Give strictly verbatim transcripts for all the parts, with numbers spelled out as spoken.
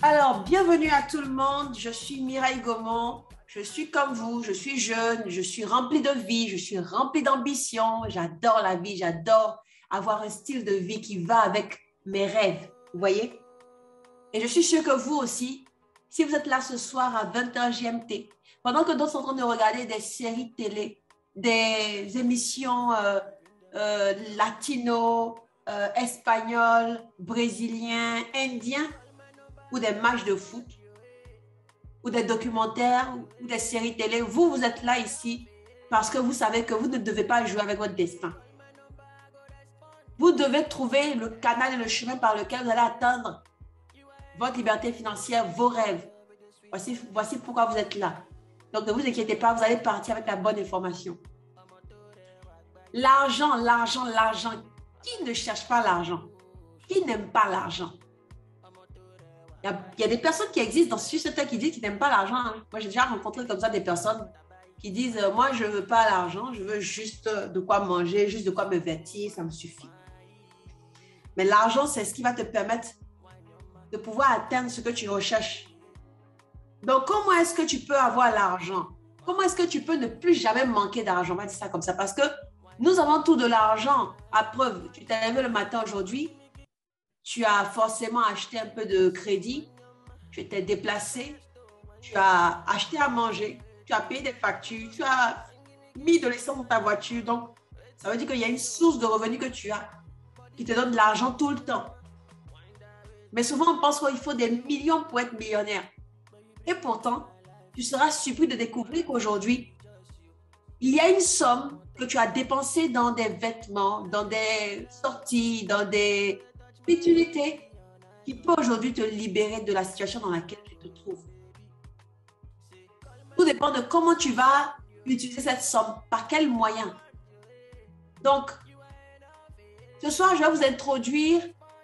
Alors, bienvenue à tout le monde. Je suis Mireille Gaumont. Je suis comme vous, je suis jeune, je suis remplie de vie, je suis remplie d'ambition. J'adore la vie, j'adore avoir un style de vie qui va avec mes rêves. Vous voyez? Et je suis sûre que vous aussi, si vous êtes là ce soir à vingt heures G M T, pendant que d'autres sont en train de regarder des séries télé, des émissions euh, euh, latino, euh, espagnols, brésiliens, indiens, ou des matchs de foot, ou des documentaires, ou des séries télé, vous, vous êtes là ici parce que vous savez que vous ne devez pas jouer avec votre destin. Vous devez trouver le canal et le chemin par lequel vous allez atteindre votre liberté financière, vos rêves. Voici, voici pourquoi vous êtes là. Donc, ne vous inquiétez pas, vous allez partir avec la bonne information. L'argent, l'argent, l'argent. Qui ne cherche pas l'argent? Qui n'aime pas l'argent? Il y, a, il y a des personnes qui existent dans ce secteur qui disent qu'ils n'aiment pas l'argent. Hein. Moi, j'ai déjà rencontré comme ça des personnes qui disent euh, « Moi, je ne veux pas l'argent, je veux juste de quoi manger, juste de quoi me vêtir, ça me suffit. » Mais l'argent, c'est ce qui va te permettre de pouvoir atteindre ce que tu recherches. Donc, comment est-ce que tu peux avoir l'argent? Comment est-ce que tu peux ne plus jamais manquer d'argent? On va dire ça comme ça. Parce que nous avons tout de l'argent. À preuve, tu t'es levé le matin aujourd'hui, tu as forcément acheté un peu de crédit, tu t'es déplacé, tu as acheté à manger, tu as payé des factures, tu as mis de l'essence dans ta voiture. Donc, ça veut dire qu'il y a une source de revenus que tu as qui te donne de l'argent tout le temps. Mais souvent, on pense qu'il faut des millions pour être millionnaire. Et pourtant, tu seras surpris de découvrir qu'aujourd'hui, il y a une somme que tu as dépensée dans des vêtements, dans des sorties, dans des utilités qui peut aujourd'hui te libérer de la situation dans laquelle tu te trouves. Tout dépend de comment tu vas utiliser cette somme, par quels moyens. Donc, ce soir, je vais vous introduire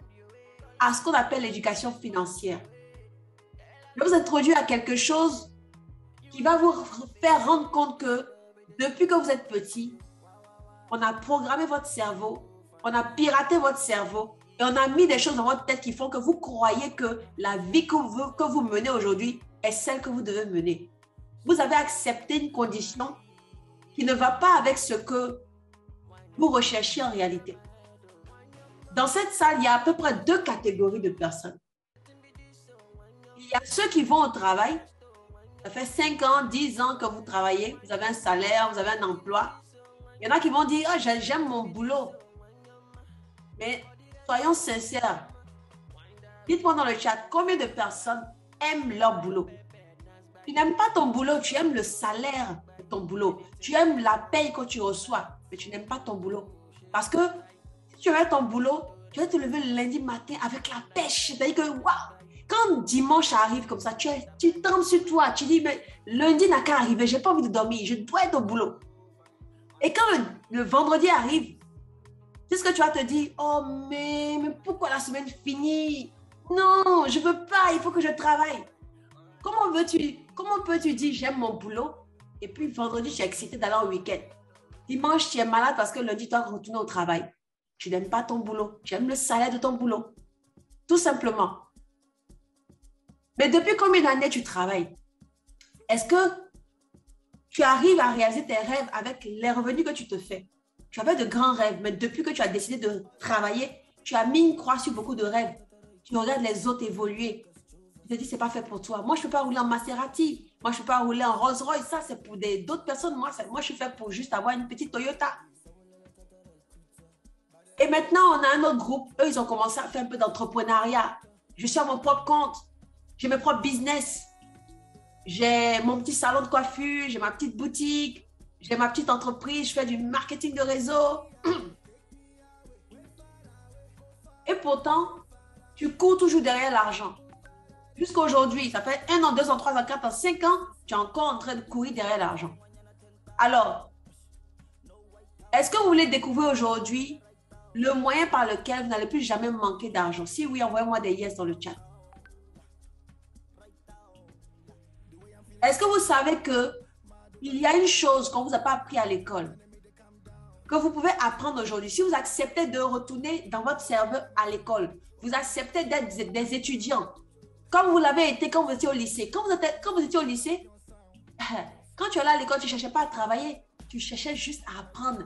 à ce qu'on appelle l'éducation financière. Je vais vous introduire à quelque chose qui va vous faire rendre compte que depuis que vous êtes petit, on a programmé votre cerveau, on a piraté votre cerveau et on a mis des choses dans votre tête qui font que vous croyez que la vie que vous, que vous menez aujourd'hui est celle que vous devez mener. Vous avez accepté une condition qui ne va pas avec ce que vous recherchez en réalité. Dans cette salle, il y a à peu près deux catégories de personnes. Il y a ceux qui vont au travail. Ça fait cinq ans, dix ans que vous travaillez. Vous avez un salaire, vous avez un emploi. Il y en a qui vont dire oh, « j'aime mon boulot ». Mais soyons sincères. Dites-moi dans le chat, combien de personnes aiment leur boulot? Tu n'aimes pas ton boulot, tu aimes le salaire de ton boulot. Tu aimes la paye que tu reçois, mais tu n'aimes pas ton boulot. Parce que si tu aimes ton boulot, tu vas te lever le lundi matin avec la pêche. C'est-à-dire que, waouh, quand dimanche arrive comme ça, tu, tu tombes sur toi, tu dis, mais lundi n'a qu'à arriver, je n'ai pas envie de dormir, je dois être au boulot. Et quand le, le vendredi arrive, c'est ce que tu vas te dire, oh mais, mais pourquoi la semaine finit? Non, je ne veux pas, il faut que je travaille. Comment veux-tu, comment peux-tu dire j'aime mon boulot et puis vendredi tu es excité d'aller au week-end? Dimanche tu es malade parce que lundi tu dois retourner au travail. Tu n'aimes pas ton boulot, tu aimes le salaire de ton boulot. Tout simplement. Mais depuis combien d'années tu travailles? Est-ce que tu arrives à réaliser tes rêves avec les revenus que tu te fais? Tu avais de grands rêves, mais depuis que tu as décidé de travailler, tu as mis une croix sur beaucoup de rêves. Tu regardes les autres évoluer. Tu te dis, c'est pas fait pour toi. Moi, je ne peux pas rouler en Maserati. Moi, je ne peux pas rouler en Rolls-Royce. Ça, c'est pour d'autres personnes. Moi, moi, je suis fait pour juste avoir une petite Toyota. Et maintenant, on a un autre groupe. Eux, ils ont commencé à faire un peu d'entrepreneuriat. Je suis à mon propre compte. J'ai mes propres business. J'ai mon petit salon de coiffure. J'ai ma petite boutique. J'ai ma petite entreprise. Je fais du marketing de réseau. Et pourtant, tu cours toujours derrière l'argent. Jusqu'à aujourd'hui, ça fait un an, deux ans, trois ans, quatre ans, cinq ans, tu es encore en train de courir derrière l'argent. Alors, est-ce que vous voulez découvrir aujourd'hui le moyen par lequel vous n'allez plus jamais manquer d'argent? Si oui, envoyez-moi des yes dans le chat. Est-ce que vous savez qu'il y a une chose qu'on ne vous a pas appris à l'école, que vous pouvez apprendre aujourd'hui? Si vous acceptez de retourner dans votre cerveau à l'école, vous acceptez d'être des étudiants, Comme vous l'avez été quand vous étiez au lycée. Quand vous, étiez, quand vous étiez au lycée, quand tu allais à l'école, tu ne cherchais pas à travailler. Tu cherchais juste à apprendre.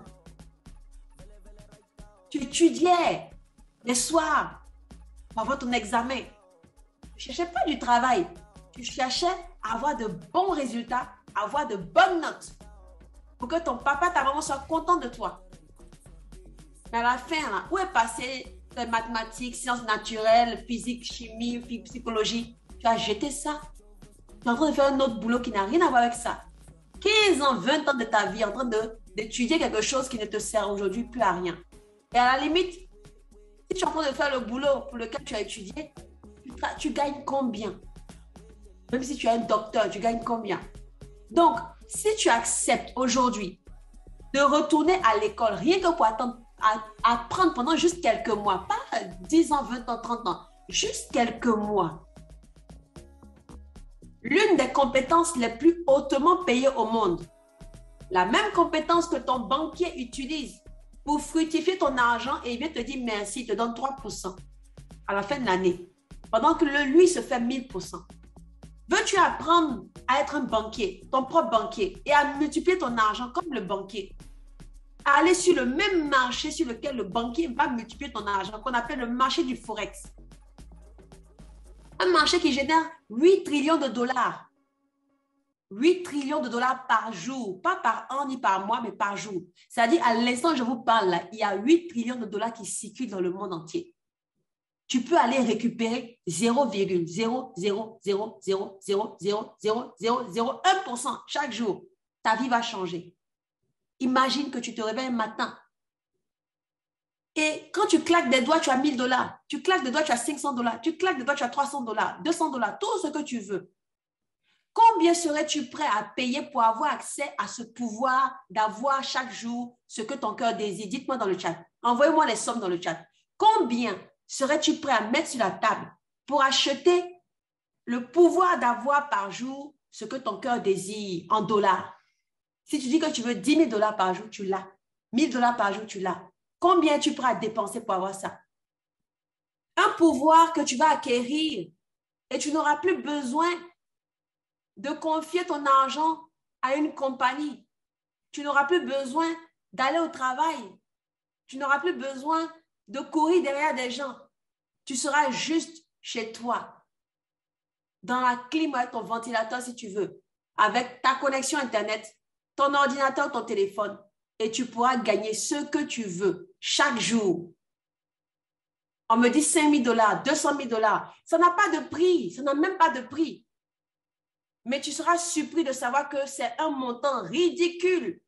Tu étudiais les soirs pour avoir ton examen. Tu ne cherchais pas du travail. Tu cherchais à avoir de bons résultats, à avoir de bonnes notes pour que ton papa, ta maman soient contents de toi. Mais à la fin, là, où est passé les mathématiques, sciences naturelles, physique, chimie, psychologie? Tu as jeté ça. Tu es en train de faire un autre boulot qui n'a rien à voir avec ça. quinze ans, vingt ans de ta vie en train d'étudier quelque chose qui ne te sert aujourd'hui plus à rien. Et à la limite, si tu es en train de faire le boulot pour lequel tu as étudié, tu, tu gagnes combien? Même si tu es un docteur, tu gagnes combien? Donc, si tu acceptes aujourd'hui de retourner à l'école, rien que pour attendre, à, apprendre pendant juste quelques mois, pas dix ans, vingt ans, trente ans, juste quelques mois. L'une des compétences les plus hautement payées au monde, la même compétence que ton banquier utilise pour fructifier ton argent et il vient te dire merci, il te donne trois pour cent à la fin de l'année, pendant que le lui se fait mille pour cent. Veux-tu apprendre à être un banquier, ton propre banquier, et à multiplier ton argent comme le banquier, à aller sur le même marché sur lequel le banquier va multiplier ton argent, qu'on appelle le marché du Forex. Un marché qui génère huit trillions de dollars. huit trillions de dollars par jour, pas par an ni par mois, mais par jour. C'est-à-dire, à, à l'instant où je vous parle, là, il y a huit trillions de dollars qui circulent dans le monde entier. Tu peux aller récupérer zéro virgule zéro zéro zéro zéro zéro zéro zéro zéro zéro un pour cent chaque jour. Ta vie va changer. Imagine que tu te réveilles un matin et quand tu claques des doigts, tu as mille dollars. Tu claques des doigts, tu as cinq cents dollars. Tu claques des doigts, tu as trois cents dollars, deux cents dollars, tout ce que tu veux. Combien serais-tu prêt à payer pour avoir accès à ce pouvoir d'avoir chaque jour ce que ton cœur désire? Dites-moi dans le chat. Envoyez-moi les sommes dans le chat. Combien serais-tu prêt à mettre sur la table pour acheter le pouvoir d'avoir par jour ce que ton cœur désire en dollars? Si tu dis que tu veux dix mille dollars par jour, tu l'as. mille dollars par jour, tu l'as. Combien es-tu prêt à dépenser pour avoir ça? Un pouvoir que tu vas acquérir et tu n'auras plus besoin de confier ton argent à une compagnie. Tu n'auras plus besoin d'aller au travail. Tu n'auras plus besoin de courir derrière des gens. Tu seras juste chez toi, dans la clim avec ton ventilateur si tu veux, avec ta connexion Internet, ton ordinateur, ton téléphone, et tu pourras gagner ce que tu veux chaque jour. On me dit cinq mille dollars, deux cent mille dollars. Ça n'a pas de prix, ça n'a même pas de prix. Mais tu seras surpris de savoir que c'est un montant ridicule.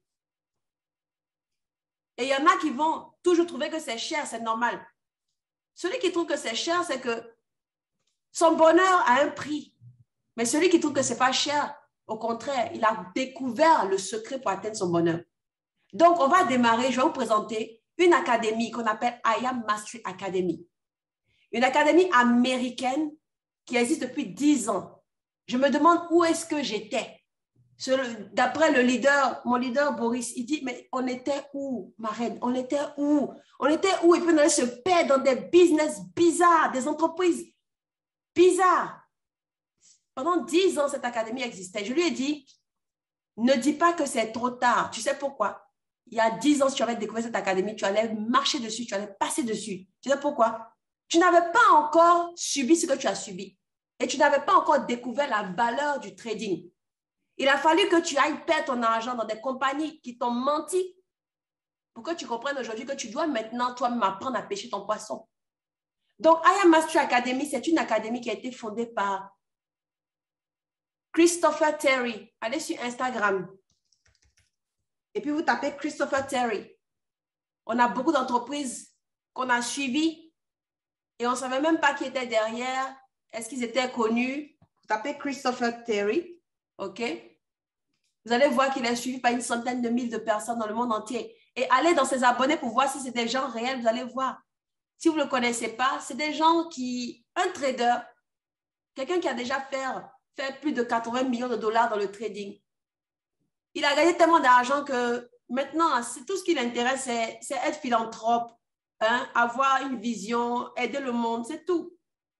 Et il y en a qui vont toujours trouver que c'est cher, c'est normal. Celui qui trouve que c'est cher, c'est que son bonheur a un prix. Mais celui qui trouve que ce n'est pas cher, au contraire, il a découvert le secret pour atteindre son bonheur. Donc, on va démarrer, je vais vous présenter une académie qu'on appelle I A M Mastery Academy. Une académie américaine qui existe depuis dix ans. Je me demande où est-ce que j'étais. D'après le leader, mon leader Boris, il dit, mais on était où, ma reine? On était où? On était où? Et puis on allait se perdre dans des business bizarres, des entreprises bizarres. Pendant dix ans, cette académie existait. Je lui ai dit, ne dis pas que c'est trop tard. Tu sais pourquoi? Il y a dix ans, si tu avais découvert cette académie, tu allais marcher dessus, tu allais passer dessus. Tu sais pourquoi? Tu n'avais pas encore subi ce que tu as subi. Et tu n'avais pas encore découvert la valeur du trading. Il a fallu que tu ailles perdre ton argent dans des compagnies qui t'ont menti pour que tu comprennes aujourd'hui que tu dois maintenant toi-même apprendre à pêcher ton poisson. Donc, I A M Mastery Academy, c'est une académie qui a été fondée par Christopher Terry. Allez sur Instagram. Et puis, vous tapez Christopher Terry. On a beaucoup d'entreprises qu'on a suivies et on ne savait même pas qui était derrière. Est-ce qu'ils étaient connus? Vous tapez Christopher Terry. OK? Vous allez voir qu'il est suivi par une centaine de mille de personnes dans le monde entier. Et allez dans ses abonnés pour voir si c'est des gens réels. Vous allez voir. Si vous ne le connaissez pas, c'est des gens qui... Un trader, quelqu'un qui a déjà fait, fait plus de quatre-vingts millions de dollars dans le trading. Il a gagné tellement d'argent que maintenant, tout ce qui l'intéresse, c'est être philanthrope, hein, avoir une vision, aider le monde, c'est tout.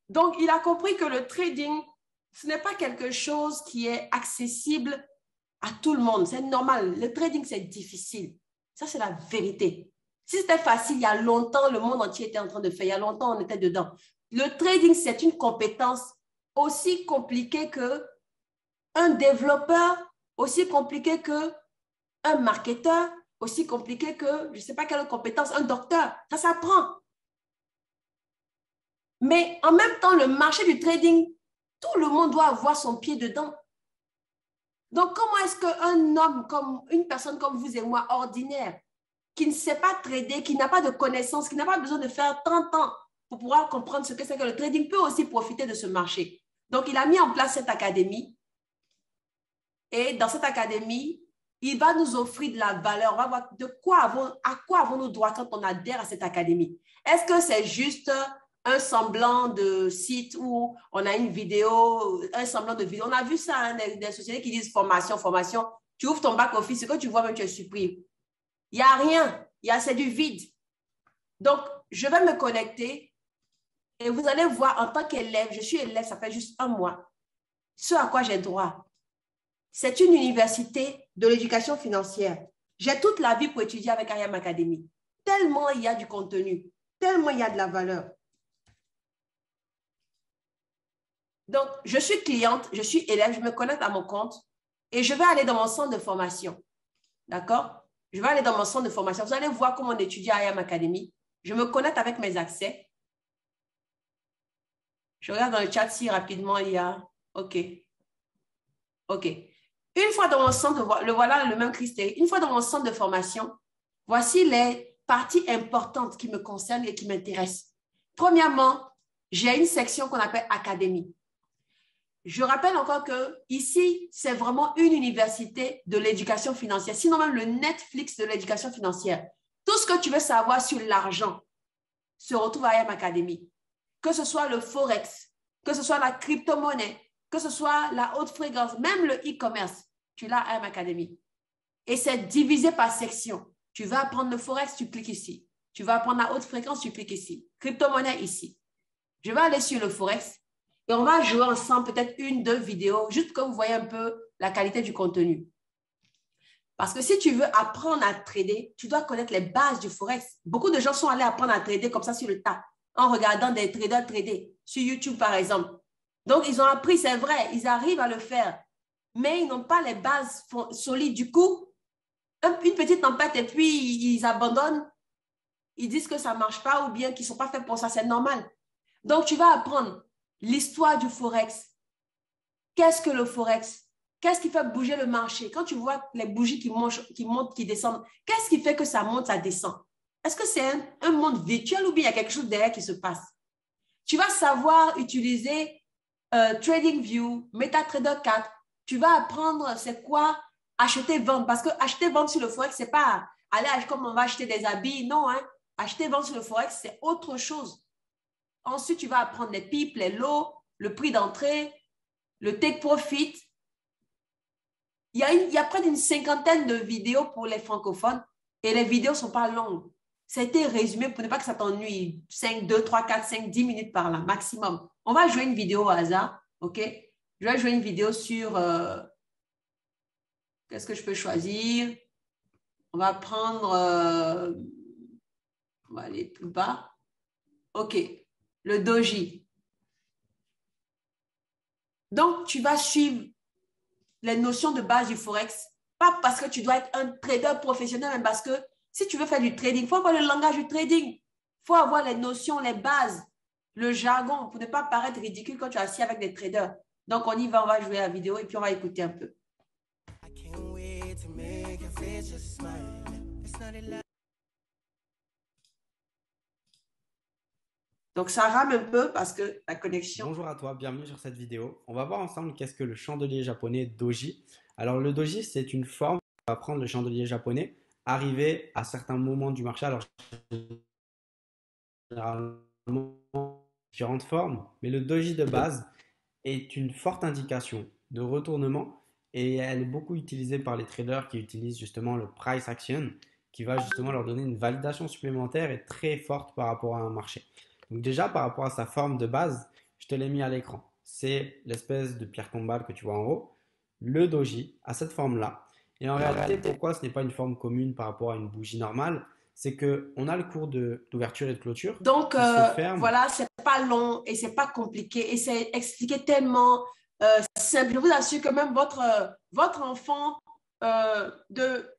Donc, il a compris que le trading, ce n'est pas quelque chose qui est accessible à tout le monde. C'est normal. Le trading, c'est difficile. Ça, c'est la vérité. Si c'était facile, il y a longtemps, le monde entier était en train de faire. Il y a longtemps, on était dedans. Le trading, c'est une compétence aussi compliquée qu'un développeur, aussi compliquée qu'un marketeur, aussi compliqué que, je ne sais pas quelle compétence, un docteur. Ça s'apprend. Mais en même temps, le marché du trading, tout le monde doit avoir son pied dedans. Donc, comment est-ce qu'un homme, comme une personne comme vous et moi, ordinaire, qui ne sait pas trader, qui n'a pas de connaissances, qui n'a pas besoin de faire trente ans pour pouvoir comprendre ce que c'est que le trading, peut aussi profiter de ce marché? Donc, il a mis en place cette académie. Et dans cette académie, il va nous offrir de la valeur. On va voir de quoi avons, à quoi avons-nous droit quand on adhère à cette académie. Est-ce que c'est juste un semblant de site où on a une vidéo, un semblant de vidéo? On a vu ça, hein, des, des sociétés qui disent formation, formation. Tu ouvres ton back-office, ce que tu vois même, tu es surpris. Il n'y a rien. Il y a, c'est du vide. Donc, je vais me connecter et vous allez voir en tant qu'élève, je suis élève, ça fait juste un mois, ce à quoi j'ai droit. C'est une université de l'éducation financière. J'ai toute la vie pour étudier avec I A M Academy. Tellement il y a du contenu, tellement il y a de la valeur. Donc, je suis cliente, je suis élève, je me connecte à mon compte et je vais aller dans mon centre de formation. D'accord? Je vais aller dans mon centre de formation. Vous allez voir comment on étudie à I A M Academy. Je me connecte avec mes accès. Je regarde dans le chat si rapidement il y a... OK. OK. Une fois dans mon centre, de, le voilà le même Christ. Une fois dans mon centre de formation, voici les parties importantes qui me concernent et qui m'intéressent. Premièrement, j'ai une section qu'on appelle Académie. Je rappelle encore que ici, c'est vraiment une université de l'éducation financière, sinon même le Netflix de l'éducation financière. Tout ce que tu veux savoir sur l'argent se retrouve à I A M Academy. Que ce soit le Forex, que ce soit la crypto-monnaie, que ce soit la haute fréquence, même le e-commerce, tu l'as à I A M Academy. Et c'est divisé par section. Tu vas apprendre le Forex, tu cliques ici. Tu vas apprendre la haute fréquence, tu cliques ici. Crypto-monnaie, ici. Je vais aller sur le Forex et on va jouer ensemble peut-être une, deux vidéos, juste que vous voyez un peu la qualité du contenu. Parce que si tu veux apprendre à trader, tu dois connaître les bases du Forex. Beaucoup de gens sont allés apprendre à trader comme ça sur le tas, en regardant des traders trader, sur YouTube par exemple. Donc, ils ont appris, c'est vrai, ils arrivent à le faire, mais ils n'ont pas les bases solides. Du coup, une petite tempête et puis ils abandonnent, ils disent que ça ne marche pas ou bien qu'ils ne sont pas faits pour ça, c'est normal. Donc, tu vas apprendre l'histoire du Forex. Qu'est-ce que le Forex? Qu'est-ce qui fait bouger le marché? Quand tu vois les bougies qui montent, qui montent, qui descendent, qu'est-ce qui fait que ça monte, ça descend? Est-ce que c'est un, un monde virtuel ou bien il y a quelque chose derrière qui se passe? Tu vas savoir utiliser euh, TradingView, MetaTrader quatre. Tu vas apprendre c'est quoi acheter-vendre. Parce que acheter-vendre sur le Forex, ce n'est pas aller comme on va acheter des habits. Non, hein? Acheter-vendre sur le Forex, c'est autre chose. Ensuite, tu vas apprendre les pips, les lots, le prix d'entrée, le take profit. Il y a, une, il y a près d'une cinquantaine de vidéos pour les francophones et les vidéos ne sont pas longues. Ça a été résumé pour ne pas que ça t'ennuie. cinq, deux, trois, quatre, cinq, dix minutes par là, maximum. On va jouer une vidéo au hasard, OK? Je vais jouer une vidéo sur... Euh, qu'est-ce que je peux choisir? On va prendre... Euh, on va aller plus bas. OK. Le doji. Donc, tu vas suivre les notions de base du Forex. Pas parce que tu dois être un trader professionnel, mais parce que si tu veux faire du trading, il faut avoir le langage du trading. Il faut avoir les notions, les bases, le jargon pour ne pas paraître ridicule quand tu es assis avec des traders. Donc, on y va, on va jouer la vidéo et puis on va écouter un peu. Donc, ça rame un peu parce que la connexion... Bonjour à toi, bienvenue sur cette vidéo. On va voir ensemble qu'est-ce que le chandelier japonais doji. Alors le doji, c'est une forme, on va prendre le chandelier japonais, arriver à certains moments du marché. Alors généralement, différentes formes, mais le doji de base est une forte indication de retournement et elle est beaucoup utilisée par les traders qui utilisent justement le price action qui va justement leur donner une validation supplémentaire et très forte par rapport à un marché. Donc déjà par rapport à sa forme de base, Je te l'ai mis à l'écran. C'est l'espèce de pierre tombale que tu vois en haut. Le doji a cette forme-là. Et en réalité, pourquoi ce n'est pas une forme commune par rapport à une bougie normale? C'est qu'on a le cours de- d'ouverture et de clôture Donc, qui se euh, ferme. voilà, c'est pas long et c'est pas compliqué et c'est expliqué tellement euh, simple. Je vous assure que même votre, euh, votre enfant euh, de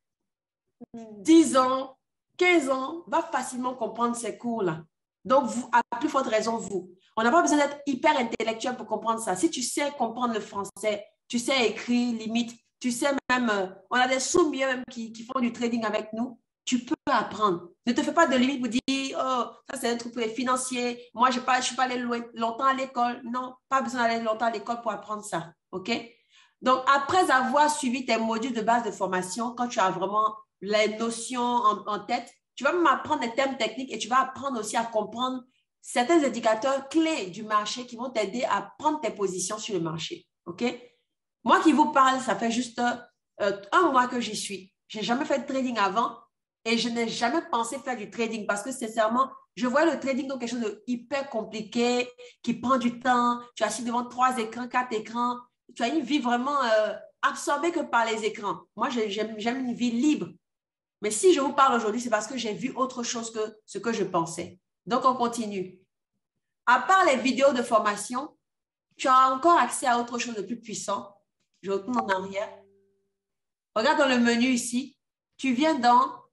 dix ans, quinze ans va facilement comprendre ces cours-là. Donc, vous, à plus forte raison, vous. On n'a pas besoin d'être hyper intellectuel pour comprendre ça. Si tu sais comprendre le français, tu sais écrire, limite, tu sais même, euh, on a des sous-millions même qui, qui font du trading avec nous, tu peux apprendre. Ne te fais pas de limite pour dire, oh, ça c'est un truc pour les financiers. Moi, je ne suis pas allé longtemps à l'école. Non, pas besoin d'aller longtemps à l'école pour apprendre ça. OK? Donc, après avoir suivi tes modules de base de formation, quand tu as vraiment les notions en, en tête, tu vas même apprendre les termes techniques et tu vas apprendre aussi à comprendre certains indicateurs clés du marché qui vont t'aider à prendre tes positions sur le marché. OK? Moi qui vous parle, ça fait juste euh, un mois que j'y suis. Je n'ai jamais fait de trading avant et je n'ai jamais pensé faire du trading parce que sincèrement, je vois le trading comme quelque chose de hyper compliqué, qui prend du temps. Tu es assis devant trois écrans, quatre écrans. Tu as une vie vraiment euh, absorbée que par les écrans. Moi, j'aime une vie libre. Mais si je vous parle aujourd'hui, c'est parce que j'ai vu autre chose que ce que je pensais. Donc, on continue. À part les vidéos de formation, tu as encore accès à autre chose de plus puissant. Je retourne en arrière. Regarde dans le menu ici. Tu viens dans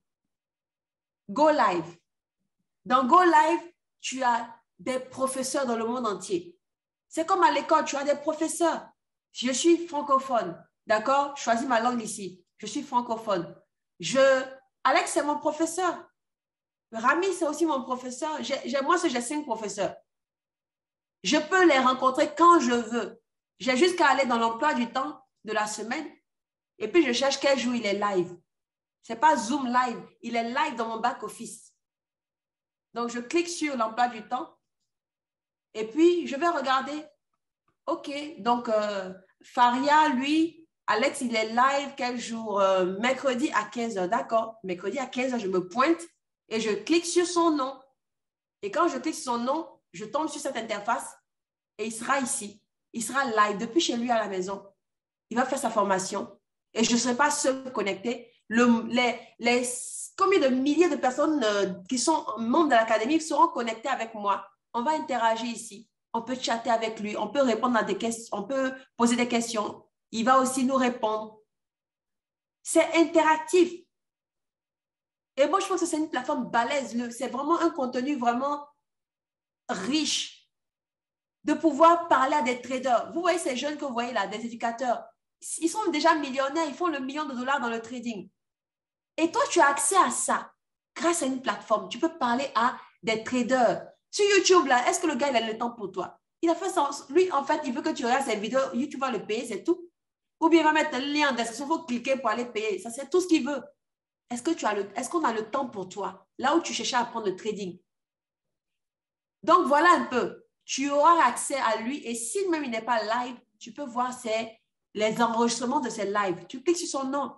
Go Live. Dans Go Live, tu as des professeurs dans le monde entier. C'est comme à l'école, tu as des professeurs. Je suis francophone, d'accord? Je choisis ma langue ici. Je suis francophone. Je, Alex, c'est mon professeur. Rami, c'est aussi mon professeur. J'ai, moi, j'ai cinq professeurs. Je peux les rencontrer quand je veux. J'ai juste qu'à aller dans l'emploi du temps de la semaine et puis je cherche quel jour il est live. Ce n'est pas Zoom live, il est live dans mon back-office. Donc, je clique sur l'emploi du temps et puis je vais regarder. OK, donc euh, Faria, lui, Alex, il est live quel jour? euh, Mercredi à quinze heures, d'accord. Mercredi à quinze heures, je me pointe et je clique sur son nom. Et quand je clique sur son nom, je tombe sur cette interface et il sera ici. Il sera live depuis chez lui à la maison. Il va faire sa formation et je ne serai pas seul connecté. Le, les, les, combien de milliers de personnes euh, qui sont membres de l'académie seront connectées avec moi? On va interagir ici. On peut chatter avec lui. On peut répondre à des questions. On peut poser des questions. Il va aussi nous répondre. C'est interactif. Et moi, je pense que c'est une plateforme balèze. C'est vraiment un contenu vraiment riche de pouvoir parler à des traders. Vous voyez ces jeunes que vous voyez là, des éducateurs. Ils sont déjà millionnaires. Ils font le million de dollars dans le trading. Et toi, tu as accès à ça grâce à une plateforme. Tu peux parler à des traders. Sur YouTube, là, est-ce que le gars, il a le temps pour toi? Il a fait ça. Lui, en fait, il veut que tu regardes ses vidéos. YouTube va le payer, c'est tout. Ou bien il va mettre un lien en description. Il faut cliquer pour aller payer. Ça, c'est tout ce qu'il veut. Est-ce que tu as le, est-ce qu'on a le temps pour toi? Là où tu cherchais à apprendre le trading. Donc, voilà un peu. Tu auras accès à lui. Et si même il n'est pas live, tu peux voir ses, les enregistrements de ses lives. Tu cliques sur son nom.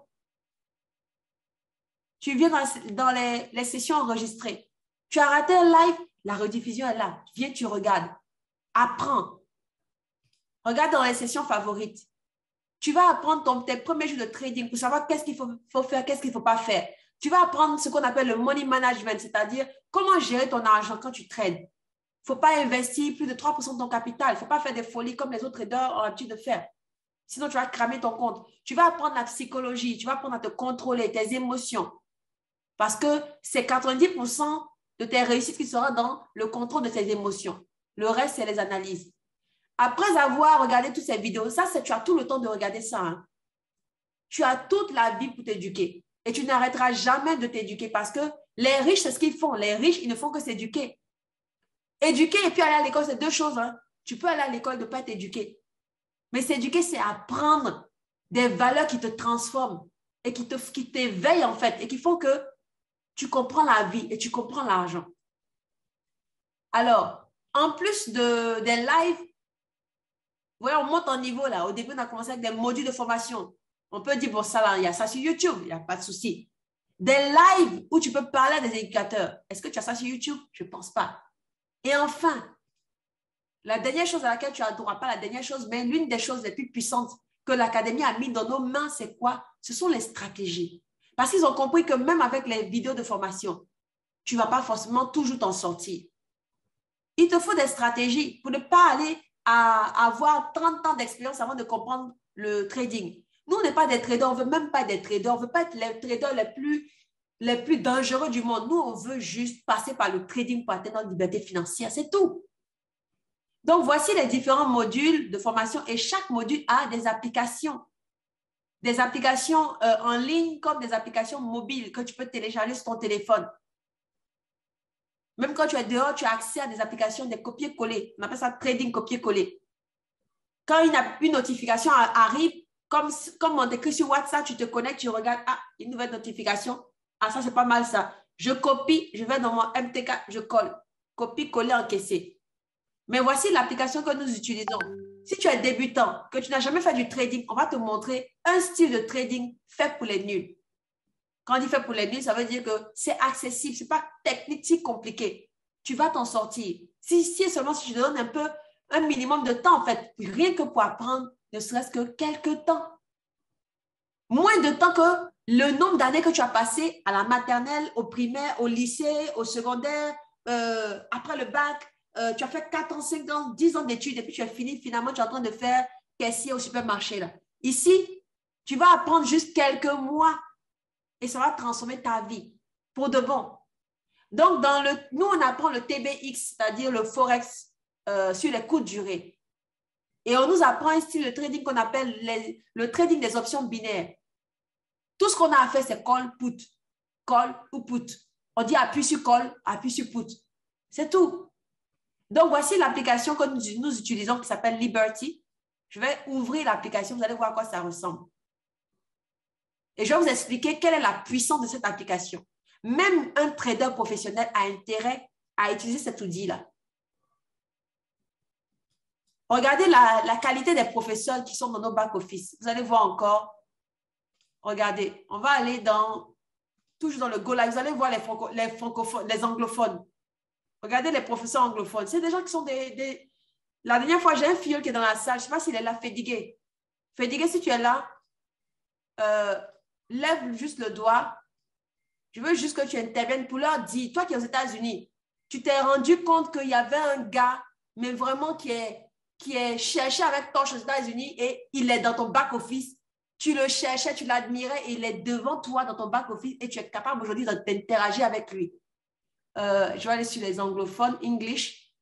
Tu viens dans, dans les, les sessions enregistrées. Tu as raté un live, la rediffusion est là. Viens, tu regardes. Apprends. Regarde dans les sessions favorites. Tu vas apprendre ton, tes premiers jours de trading pour savoir qu'est-ce qu'il faut, faut faire, qu'est-ce qu'il ne faut pas faire. Tu vas apprendre ce qu'on appelle le money management, c'est-à-dire comment gérer ton argent quand tu trades. Il ne faut pas investir plus de trois pour cent de ton capital. Il ne faut pas faire des folies comme les autres traders ont l'habitude de faire. Sinon, tu vas cramer ton compte. Tu vas apprendre la psychologie. Tu vas apprendre à te contrôler, tes émotions. Parce que c'est quatre-vingt-dix pour cent de tes réussites qui sera dans le contrôle de tes émotions. Le reste, c'est les analyses. Après avoir regardé toutes ces vidéos, ça, tu as tout le temps de regarder ça. Hein. Tu as toute la vie pour t'éduquer. Et tu n'arrêteras jamais de t'éduquer parce que les riches, c'est ce qu'ils font. Les riches, ils ne font que s'éduquer. Éduquer et puis aller à l'école, c'est deux choses. Hein. Tu peux aller à l'école et ne pas t'éduquer. Mais s'éduquer, c'est apprendre des valeurs qui te transforment et qui te, qui t'éveillent en fait et qui font que tu comprends la vie et tu comprends l'argent. Alors, en plus de, des lives, ouais, on monte en niveau là. Au début, on a commencé avec des modules de formation. On peut dire, bon, ça, il y a ça sur YouTube, il n'y a pas de souci. Des lives où tu peux parler à des éducateurs. Est-ce que tu as ça sur YouTube? Je ne pense pas. Et enfin, La dernière chose à laquelle tu as droit, pas la dernière chose, mais l'une des choses les plus puissantes que l'Académie a mis dans nos mains, c'est quoi? Ce sont les stratégies. Parce qu'ils ont compris que même avec les vidéos de formation, tu ne vas pas forcément toujours t'en sortir. Il te faut des stratégies pour ne pas aller à avoir trente ans d'expérience avant de comprendre le trading. Nous, on n'est pas des traders, on ne veut même pas être des traders, on ne veut pas être les traders les plus, les plus dangereux du monde. Nous, on veut juste passer par le trading pour atteindre notre liberté financière, c'est tout. Donc, voici les différents modules de formation et chaque module a des applications. Des applications euh, en ligne comme des applications mobiles que tu peux télécharger sur ton téléphone. Même quand tu es dehors, tu as accès à des applications, des copier-coller. On appelle ça trading copier-coller. Quand une, une notification arrive, comme, comme on t'écrit sur WhatsApp, tu te connectes, tu regardes, ah, une nouvelle notification. Ah, ça, c'est pas mal ça. Je copie, je vais dans mon M T K, je colle. Copie, coller, encaisser. Mais voici l'application que nous utilisons. Si tu es débutant, que tu n'as jamais fait du trading, on va te montrer un style de trading fait pour les nuls. Quand on dit fait pour les nuls, ça veut dire que c'est accessible, ce n'est pas technique si compliqué. Tu vas t'en sortir. Si, si seulement si je te donne un peu, un minimum de temps, en fait, rien que pour apprendre, ne serait-ce que quelques temps. Moins de temps que le nombre d'années que tu as passé à la maternelle, au primaire, au lycée, au secondaire, euh, après le bac. Euh, tu as fait quatre ans, cinq ans, dix ans d'études et puis tu as fini, finalement, tu es en train de faire caissier au supermarché. Là. Ici, tu vas apprendre juste quelques mois et ça va transformer ta vie pour de bon. Donc, dans le, nous, on apprend le T B X, c'est-à-dire le Forex euh, sur les courtes durées. Et on nous apprend un style de trading qu'on appelle les, le trading des options binaires. Tout ce qu'on a à faire, c'est call, put, call ou put. On dit appuie sur call, appuie sur put. C'est tout. Donc, voici l'application que nous, nous utilisons qui s'appelle Liberty. Je vais ouvrir l'application, vous allez voir à quoi ça ressemble. Et je vais vous expliquer quelle est la puissance de cette application. Même un trader professionnel a intérêt à utiliser cet outil-là. Regardez la, la qualité des professeurs qui sont dans nos back-office. Vous allez voir encore. Regardez, on va aller dans, toujours dans le Go Live. Vous allez voir les, franco, les francophones, les anglophones. Regardez les professeurs anglophones. C'est des gens qui sont des... des... La dernière fois, j'ai un filleul qui est dans la salle. Je ne sais pas s'il est là, Fédigué. Fédigué, si tu es là, euh, lève juste le doigt. Je veux juste que tu interviennes pour leur dire, toi qui es aux États-Unis, tu t'es rendu compte qu'il y avait un gars, mais vraiment qui est, qui est cherché avec torche aux États-Unis et il est dans ton back-office. Tu le cherchais, tu l'admirais et il est devant toi dans ton back-office et tu es capable aujourd'hui d'interagir avec lui. Euh, je vais aller sur les anglophones, English.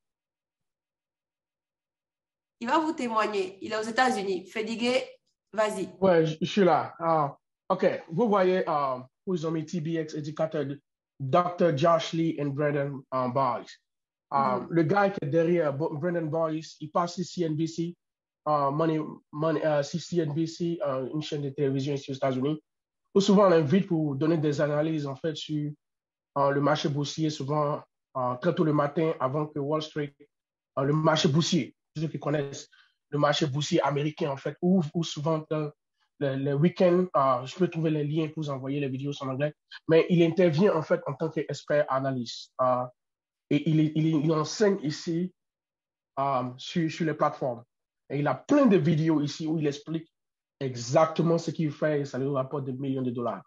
Il va vous témoigner. Il est aux États-Unis. Fédigué, vas-y. Ouais, je, je suis là. Uh, OK. Vous voyez, uh, où ils ont mis T B X éducateur, docteur Josh Lee et Brandon um, Boyce. Uh, mm-hmm. Le gars qui est derrière Brandon Boyce, il passe sur C N B C, uh, Money, Money, uh, sur C N B C, uh, une chaîne de télévision ici aux États-Unis. Où souvent on l'invite pour donner des analyses en fait sur Uh, le marché boursier, souvent uh, très tôt le matin avant que Wall Street, uh, le marché boursier, ceux qui connaissent le marché boursier américain en fait, ou, ou souvent le, le, le week-end, uh, je peux trouver les liens pour vous envoyer les vidéos en anglais, mais il intervient en fait en tant qu'expert analyste uh, et il, il, il enseigne ici um, sur, sur les plateformes. Et il a plein de vidéos ici où il explique exactement ce qu'il fait et ça lui rapporte des millions de dollars.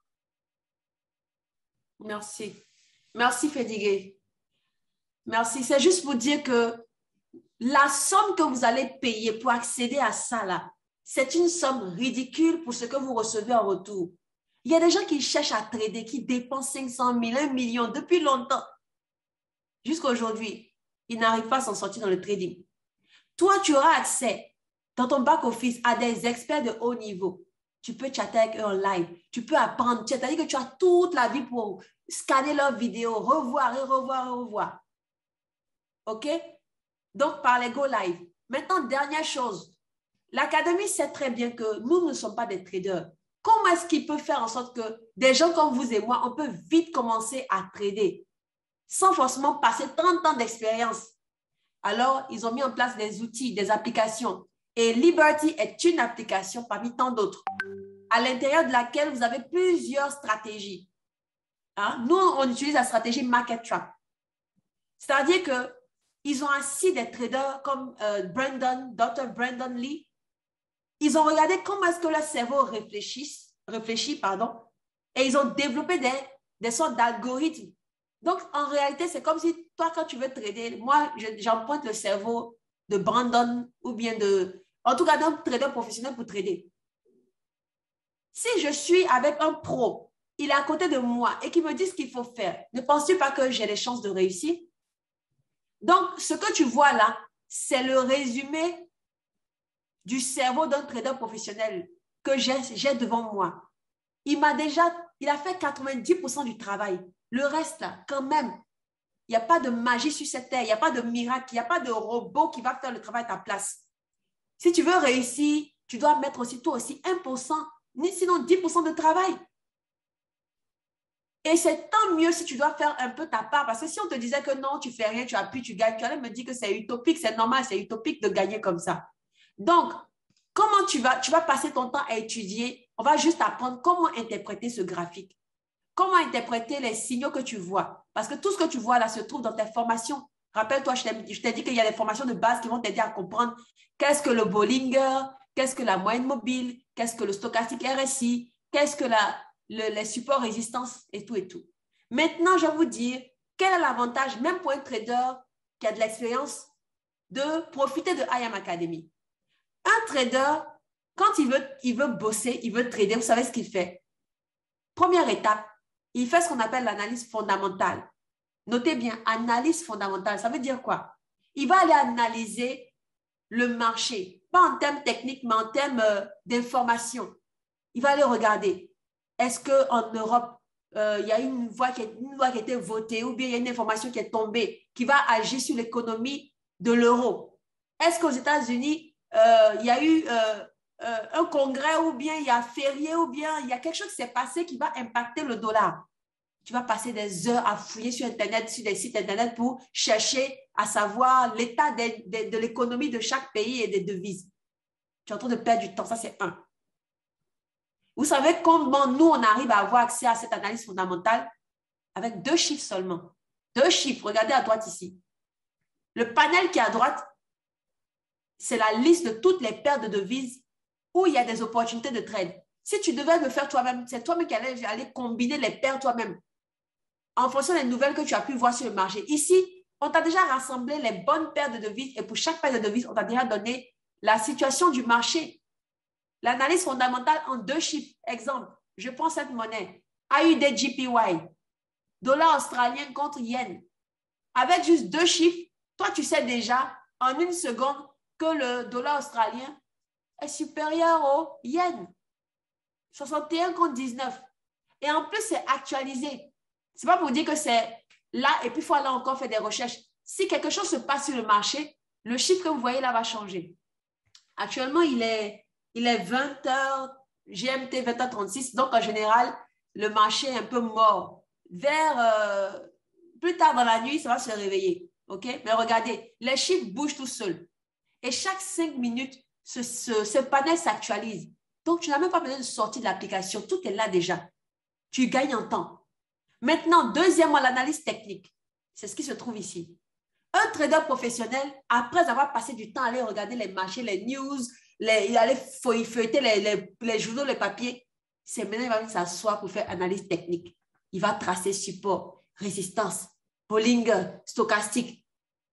Merci. Merci, Fédigué. Merci. C'est juste pour dire que la somme que vous allez payer pour accéder à ça, là, c'est une somme ridicule pour ce que vous recevez en retour. Il y a des gens qui cherchent à trader, qui dépensent cinq cent mille, un million depuis longtemps. Jusqu'à aujourd'hui, ils n'arrivent pas à s'en sortir dans le trading. Toi, tu auras accès dans ton back-office à des experts de haut niveau. Tu peux chatter avec eux en live. Tu peux apprendre. C'est-à-dire que tu as toute la vie pour scanner leurs vidéos, revoir et revoir et revoir. OK? Donc, par les Go Live. Maintenant, dernière chose. L'Académie sait très bien que nous ne sommes pas des traders. Comment est-ce qu'il peut faire en sorte que des gens comme vous et moi, on peut vite commencer à trader sans forcément passer trente ans d'expérience? Alors, ils ont mis en place des outils, des applications. Et Liberty est une application parmi tant d'autres, à l'intérieur de laquelle vous avez plusieurs stratégies. Hein? Nous, on utilise la stratégie Market Trap. C'est-à-dire que ils ont assis des traders comme euh, Brandon, docteur Brandon Lee. Ils ont regardé comment est-ce que leur cerveau réfléchit, réfléchit pardon, et ils ont développé des, des sortes d'algorithmes. Donc, en réalité, c'est comme si toi, quand tu veux trader, moi, j'emprunte le cerveau de Brandon ou bien de, en tout cas, d'un trader professionnel pour trader. Si je suis avec un pro, il est à côté de moi et qu'il me dit ce qu'il faut faire, ne penses-tu pas que j'ai les chances de réussir? Donc, ce que tu vois là, c'est le résumé du cerveau d'un trader professionnel que j'ai devant moi. Il m'a déjà, il a fait quatre-vingt-dix pour cent du travail. Le reste, là, quand même, il n'y a pas de magie sur cette terre, il n'y a pas de miracle, il n'y a pas de robot qui va faire le travail à ta place. Si tu veux réussir, tu dois mettre aussi toi aussi un pour cent, sinon dix pour cent de travail. Et c'est tant mieux si tu dois faire un peu ta part, parce que si on te disait que non, tu fais rien, tu appuies, tu gagnes, tu allais me dire que c'est utopique, c'est normal, c'est utopique de gagner comme ça. Donc, comment tu vas, tu vas passer ton temps à étudier? On va juste apprendre comment interpréter ce graphique. Comment interpréter les signaux que tu vois? Parce que tout ce que tu vois là se trouve dans tes formations. Rappelle-toi, je t'ai dit qu'il y a des formations de base qui vont t'aider à comprendre qu'est-ce que le Bollinger, qu'est-ce que la moyenne mobile, qu'est-ce que le stochastique R S I, qu'est-ce que la, le, les supports résistance et tout et tout. Maintenant, je vais vous dire quel est l'avantage, même pour un trader qui a de l'expérience, de profiter de I A M Academy. Un trader, quand il veut, il veut bosser, il veut trader, vous savez ce qu'il fait? Première étape, il fait ce qu'on appelle l'analyse fondamentale. Notez bien, analyse fondamentale, ça veut dire quoi? Il va aller analyser le marché, pas en termes techniques, mais en termes euh, d'information. Il va aller regarder, est-ce qu'en Europe, euh, il y a une loi, qui est, une loi qui a été votée ou bien il y a une information qui est tombée qui va agir sur l'économie de l'euro? Est-ce qu'aux États-Unis, euh, il y a eu euh, euh, un congrès ou bien il y a férié ou bien il y a quelque chose qui s'est passé qui va impacter le dollar? Tu vas passer des heures à fouiller sur Internet, sur des sites Internet pour chercher à savoir l'état de, de, de l'économie de chaque pays et des devises. Tu es en train de perdre du temps, ça c'est un. Vous savez comment nous, on arrive à avoir accès à cette analyse fondamentale? Avec deux chiffres seulement. Deux chiffres, regardez à droite ici. Le panel qui est à droite, c'est la liste de toutes les paires de devises où il y a des opportunités de trade. Si tu devais le faire toi-même, c'est toi-même qui allais, allais combiner les paires toi-même en fonction des nouvelles que tu as pu voir sur le marché. Ici, on t'a déjà rassemblé les bonnes paires de devises et pour chaque paire de devises, on t'a déjà donné la situation du marché. L'analyse fondamentale en deux chiffres. Exemple, je prends cette monnaie, A U D J P Y, dollar australien contre yen. Avec juste deux chiffres, toi, tu sais déjà en une seconde que le dollar australien est supérieur au yen. soixante et un contre dix-neuf. Et en plus, c'est actualisé. Ce n'est pas pour dire que c'est là et puis il faut aller encore faire des recherches. Si quelque chose se passe sur le marché, le chiffre que vous voyez là va changer. Actuellement, il est, il est vingt heures G M T, vingt heures trente-six. Donc, en général, le marché est un peu mort. Vers euh, plus tard dans la nuit, ça va se réveiller. OK? Mais regardez, les chiffres bougent tout seuls. Et chaque cinq minutes, ce, ce, ce panel s'actualise. Donc, tu n'as même pas besoin de sortir de l'application. Tout est là déjà. Tu gagnes en temps. Maintenant, deuxièmement, l'analyse technique. C'est ce qui se trouve ici. Un trader professionnel, après avoir passé du temps à aller regarder les marchés, les news, les, il allait feuilleter les, les, les journaux, les papiers, c'est maintenant il va venir s'asseoir pour faire analyse technique. Il va tracer support, résistance, Bollinger, stochastique.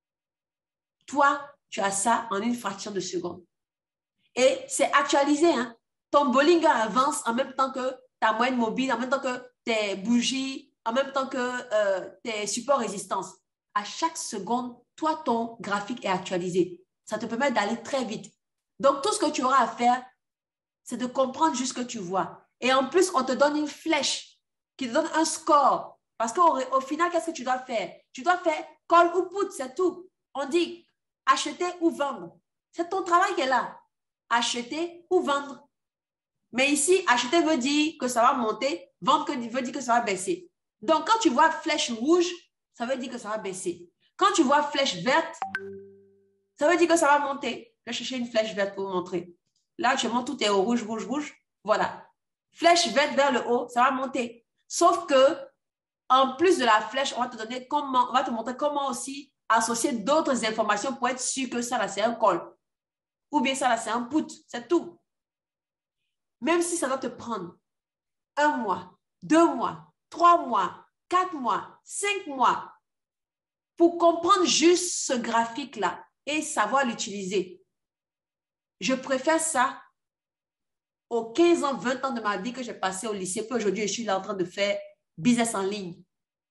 Toi, tu as ça en une fraction de seconde. Et c'est actualisé. Hein? Ton Bollinger avance en même temps que ta moyenne mobile, en même temps que tes bougies, en même temps que euh, tes supports résistance. À chaque seconde, toi, ton graphique est actualisé. Ça te permet d'aller très vite. Donc, tout ce que tu auras à faire, c'est de comprendre juste ce que tu vois. Et en plus, on te donne une flèche qui te donne un score. Parce qu'au au final, qu'est-ce que tu dois faire? Tu dois faire call ou put, c'est tout. On dit acheter ou vendre. C'est ton travail qui est là. Acheter ou vendre. Mais ici, acheter veut dire que ça va monter, vendre veut dire que ça va baisser. Donc, quand tu vois flèche rouge, ça veut dire que ça va baisser. Quand tu vois flèche verte, ça veut dire que ça va monter. Je vais chercher une flèche verte pour vous montrer. Là, actuellement, tout est au rouge, rouge, rouge. Voilà. Flèche verte vers le haut, ça va monter. Sauf que, en plus de la flèche, on va te donner comment, on va te montrer comment aussi associer d'autres informations pour être sûr que ça, là, c'est un call. Ou bien ça, là, c'est un put. C'est tout. Même si ça doit te prendre un mois, deux mois, trois mois, quatre mois, cinq mois pour comprendre juste ce graphique-là et savoir l'utiliser. Je préfère ça aux quinze ans, vingt ans de ma vie que j'ai passé au lycée. Puis aujourd'hui, je suis là en train de faire business en ligne.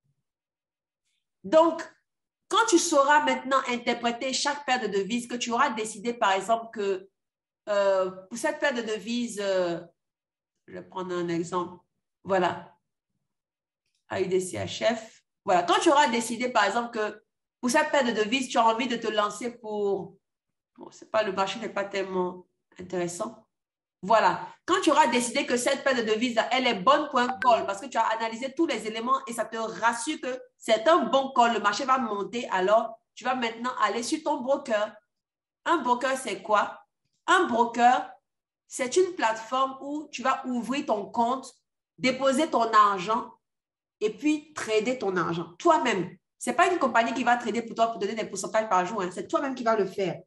Donc, quand tu sauras maintenant interpréter chaque paire de devises, que tu auras décidé, par exemple, que euh, pour cette paire de devises, euh, je vais prendre un exemple. Voilà. A U D C H F. Voilà. Quand tu auras décidé, par exemple, que pour cette paire de devises, tu as envie de te lancer pour... Bon, c'est pas, le marché n'est pas tellement intéressant. Voilà. Quand tu auras décidé que cette paire de devises, elle est bonne pour un call parce que tu as analysé tous les éléments et ça te rassure que c'est un bon call, le marché va monter, alors tu vas maintenant aller sur ton broker. Un broker, c'est quoi? Un broker, c'est une plateforme où tu vas ouvrir ton compte, déposer ton argent et puis trader ton argent toi-même. Ce n'est pas une compagnie qui va trader pour toi pour donner des pourcentages par jour. Hein. C'est toi-même qui vas le faire.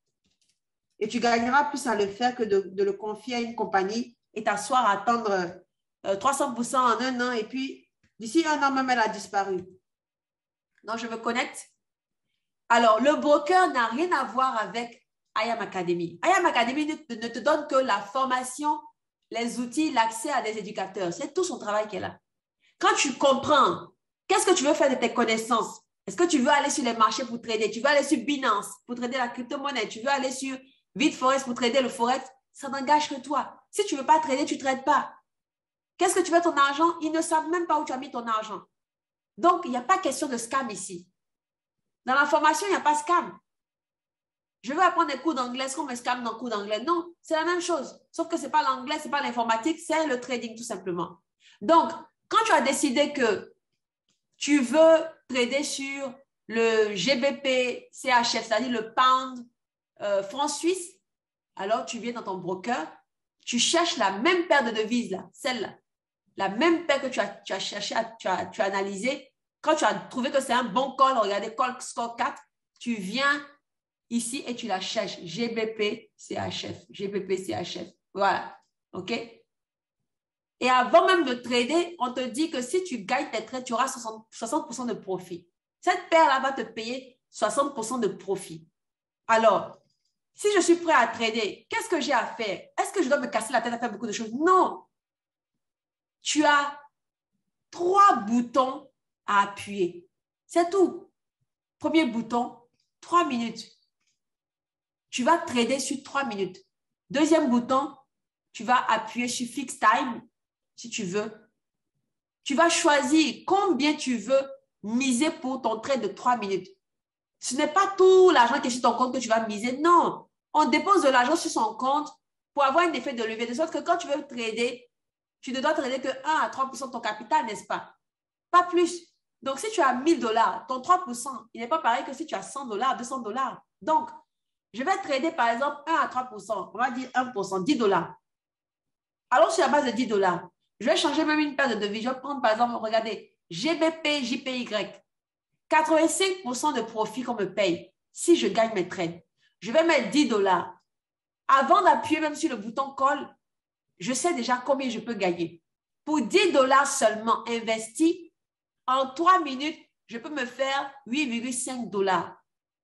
Et tu gagneras plus à le faire que de, de le confier à une compagnie et t'asseoir à attendre euh, trois cents pour cent en un an et puis d'ici un an même, elle a disparu. Donc, je me connecte. Alors, le broker n'a rien à voir avec I A M Academy. I A M Academy ne, ne te donne que la formation, les outils, l'accès à des éducateurs. C'est tout son travail qu'elle a. Quand tu comprends, qu'est-ce que tu veux faire de tes connaissances? Est-ce que tu veux aller sur les marchés pour trader? Tu veux aller sur Binance pour trader la crypto-monnaie? Tu veux aller sur BitForex pour trader le Forex? Ça n'engage que toi. Si tu ne veux pas trader, tu ne trades pas. Qu'est-ce que tu veux ton argent? Ils ne savent même pas où tu as mis ton argent. Donc, il n'y a pas question de scam ici. Dans la formation, il n'y a pas de scam. Je veux apprendre des cours d'anglais. Est-ce qu'on me scam dans le cours d'anglais? Non, c'est la même chose. Sauf que ce n'est pas l'anglais, ce n'est pas l'informatique, c'est le trading tout simplement. Donc, quand tu as décidé que tu veux trader sur le G B P C H F, c'est-à-dire le pound euh, franc suisse, alors tu viens dans ton broker, tu cherches la même paire de devises, là, celle-là, la même paire que tu as, tu as cherché, tu as, tu as analysé. Quand tu as trouvé que c'est un bon call, regardez, call score quatre, tu viens ici et tu la cherches. G B P C H F, G B P C H F. Voilà. OK? Et avant même de trader, on te dit que si tu gagnes tes trades, tu auras soixante pour cent de profit. Cette paire-là va te payer soixante pour cent de profit. Alors, si je suis prêt à trader, qu'est-ce que j'ai à faire? Est-ce que je dois me casser la tête à faire beaucoup de choses? Non. Tu as trois boutons à appuyer. C'est tout. Premier bouton, trois minutes. Tu vas trader sur trois minutes. Deuxième bouton, tu vas appuyer sur Fix Time, si tu veux. Tu vas choisir combien tu veux miser pour ton trade de trois minutes. Ce n'est pas tout l'argent qui est sur ton compte que tu vas miser. Non. On dépose de l'argent sur son compte pour avoir un effet de levier. De sorte que quand tu veux trader, tu ne dois trader que un à trois pour cent de ton capital, n'est-ce pas? Pas plus. Donc, si tu as mille dollars, ton trois pour cent, il n'est pas pareil que si tu as cent dollars, deux cents dollars. Donc, je vais trader par exemple un à trois pour cent. On va dire un pour cent, dix dollars. Alors, sur la base de dix dollars, je vais changer même une paire de devises. Je vais prendre par exemple, regardez, G B P, J P Y. quatre-vingt-cinq pour cent de profit qu'on me paye si je gagne mes trades. Je vais mettre dix dollars. Avant d'appuyer même sur le bouton call, je sais déjà combien je peux gagner. Pour dix dollars seulement investis, en trois minutes, je peux me faire huit virgule cinq dollars.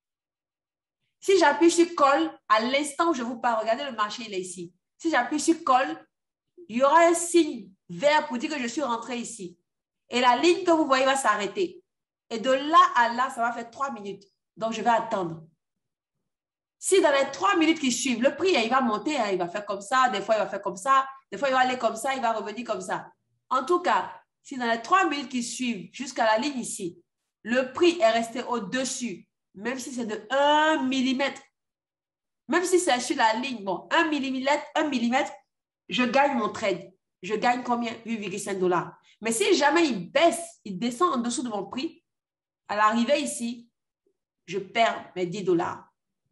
Si j'appuie sur call, à l'instant où je vous parle, regardez le marché, il est ici. Si j'appuie sur call, il y aura un signe vert pour dire que je suis rentré ici. Et la ligne que vous voyez va s'arrêter. Et de là à là, ça va faire trois minutes. Donc, je vais attendre. Si dans les trois minutes qui suivent, le prix, il va monter, il va faire comme ça, des fois, il va faire comme ça, des fois, il va aller comme ça, il va revenir comme ça. En tout cas, si dans les trois minutes qui suivent jusqu'à la ligne ici, le prix est resté au-dessus, même si c'est de un millimètre, même si c'est sur la ligne, bon, un millimètre, un millimètre, je gagne mon trade. Je gagne combien? huit virgule cinq dollars. Mais si jamais il baisse, il descend en dessous de mon prix, à l'arrivée ici, je perds mes dix dollars.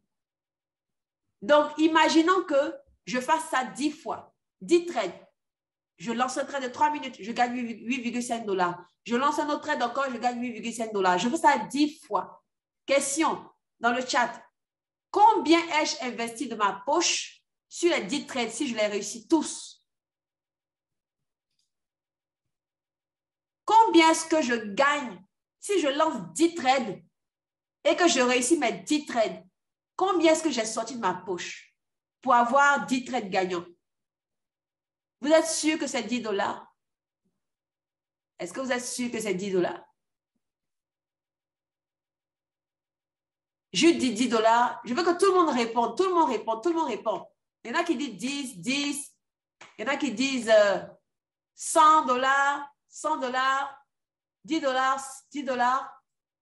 Donc, imaginons que je fasse ça dix fois, dix trades. Je lance un trade de trois minutes, je gagne huit virgule cinq dollars. Je lance un autre trade encore, je gagne huit virgule cinq dollars. Je fais ça dix fois. Question dans le chat. Combien ai-je investi de ma poche sur les dix trades si je les réussis tous? Combien est-ce que je gagne si je lance dix trades et que je réussis mes dix trades? Combien est-ce que j'ai sorti de ma poche pour avoir dix trades gagnants? Vous êtes sûr que c'est dix dollars? Est-ce que vous êtes sûr que c'est dix dollars? Je dis dix dollars. Je veux que tout le monde réponde. Tout le monde répond. Tout le monde répond. Il y en a qui disent dix, dix. Il y en a qui disent euh, cent dollars, cent dollars, dix dollars, dix dollars.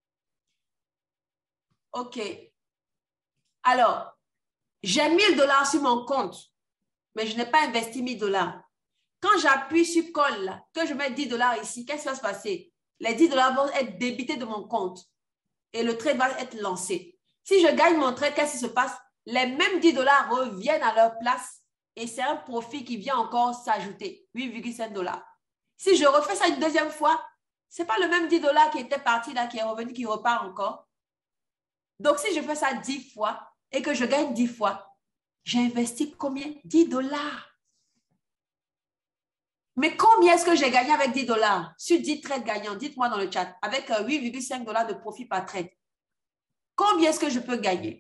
OK. Alors, j'ai mille dollars sur mon compte, mais je n'ai pas investi mille dollars. Quand j'appuie sur Call, que je mets dix dollars ici, qu'est-ce qui va se passer? Les dix dollars vont être débités de mon compte et le trade va être lancé. Si je gagne mon trade, qu'est-ce qui se passe? Les mêmes dix dollars reviennent à leur place et c'est un profit qui vient encore s'ajouter, huit virgule cinq dollars. Si je refais ça une deuxième fois, ce n'est pas le même dix dollars qui était parti là, qui est revenu, qui repart encore. Donc, si je fais ça dix fois et que je gagne dix fois, j'ai investi combien? dix dollars. Mais combien est-ce que j'ai gagné avec dix dollars sur dix trades gagnants? Dites-moi dans le chat. Avec huit virgule cinq dollars de profit par trade. Combien est-ce que je peux gagner?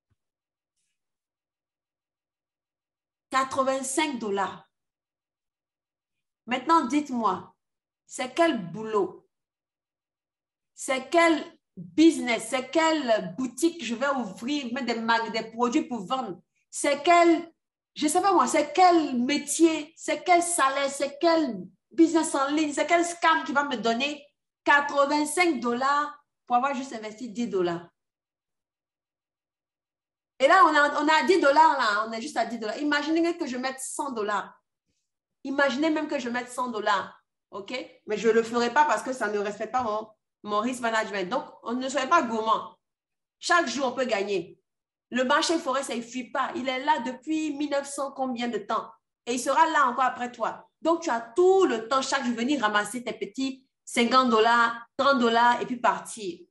quatre-vingt-cinq dollars. Maintenant, dites-moi, c'est quel boulot? C'est quel business? C'est quelle boutique je vais ouvrir, mettre des, des produits pour vendre? C'est quel, je ne sais pas moi, c'est quel métier? C'est quel salaire? C'est quel business en ligne? C'est quel scam qui va me donner quatre-vingt-cinq dollars pour avoir juste investi dix dollars? Et là, on a, on a dix dollars, là, on est juste à dix dollars. Imaginez que je mette cent dollars. Imaginez même que je mette cent dollars. OK? Mais je ne le ferai pas parce que ça ne respecte pas mon, mon risk management. Donc, on ne soit pas gourmand. Chaque jour, on peut gagner. Le marché forêt, ça ne fuit pas. Il est là depuis mille neuf cents combien de temps? Et il sera là encore après toi. Donc, tu as tout le temps, chaque jour, venir ramasser tes petits cinquante dollars, trente dollars et puis partir.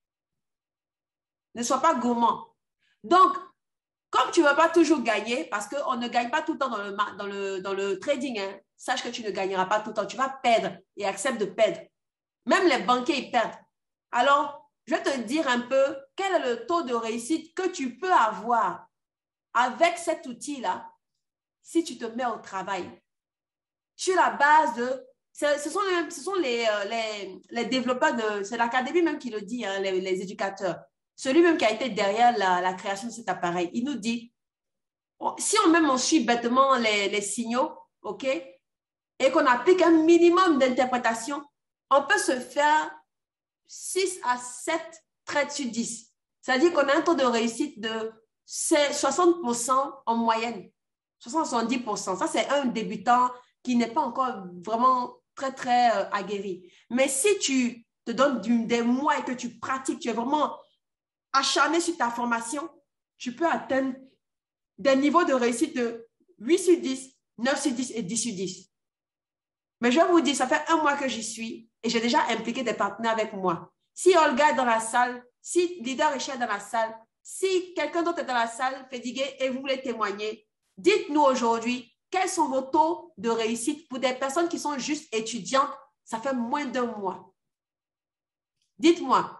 Ne sois pas gourmand. Donc, comme tu ne vas pas toujours gagner, parce qu'on ne gagne pas tout le temps dans le, dans le, dans le trading, hein, sache que tu ne gagneras pas tout le temps. Tu vas perdre et accepte de perdre. Même les banquiers, ils perdent. Alors, je vais te dire un peu quel est le taux de réussite que tu peux avoir avec cet outil-là si tu te mets au travail. Sur la base de... Ce sont, les, ce sont les, les, les développeurs de... C'est l'académie même qui le dit, hein, les, les éducateurs. Celui même qui a été derrière la, la création de cet appareil. Il nous dit, si on même on suit bêtement les, les signaux, OK, et qu'on applique un minimum d'interprétation, on peut se faire six à sept trades sur dix. C'est-à-dire qu'on a un taux de réussite de soixante pour cent en moyenne. soixante à soixante-dix pour cent. Ça, c'est un débutant qui n'est pas encore vraiment très, très euh, aguerri. Mais si tu te donnes du, des mois et que tu pratiques, tu es vraiment acharné sur ta formation, tu peux atteindre des niveaux de réussite de huit sur dix, neuf sur dix et dix sur dix. Mais je vais vous dire, ça fait un mois que j'y suis et j'ai déjà impliqué des partenaires avec moi. Si Olga est dans la salle, si Leader Richard est dans la salle, si quelqu'un d'autre est dans la salle, Fédigué, et vous voulez témoigner, dites-nous aujourd'hui quels sont vos taux de réussite pour des personnes qui sont juste étudiantes, ça fait moins d'un mois. Dites-moi.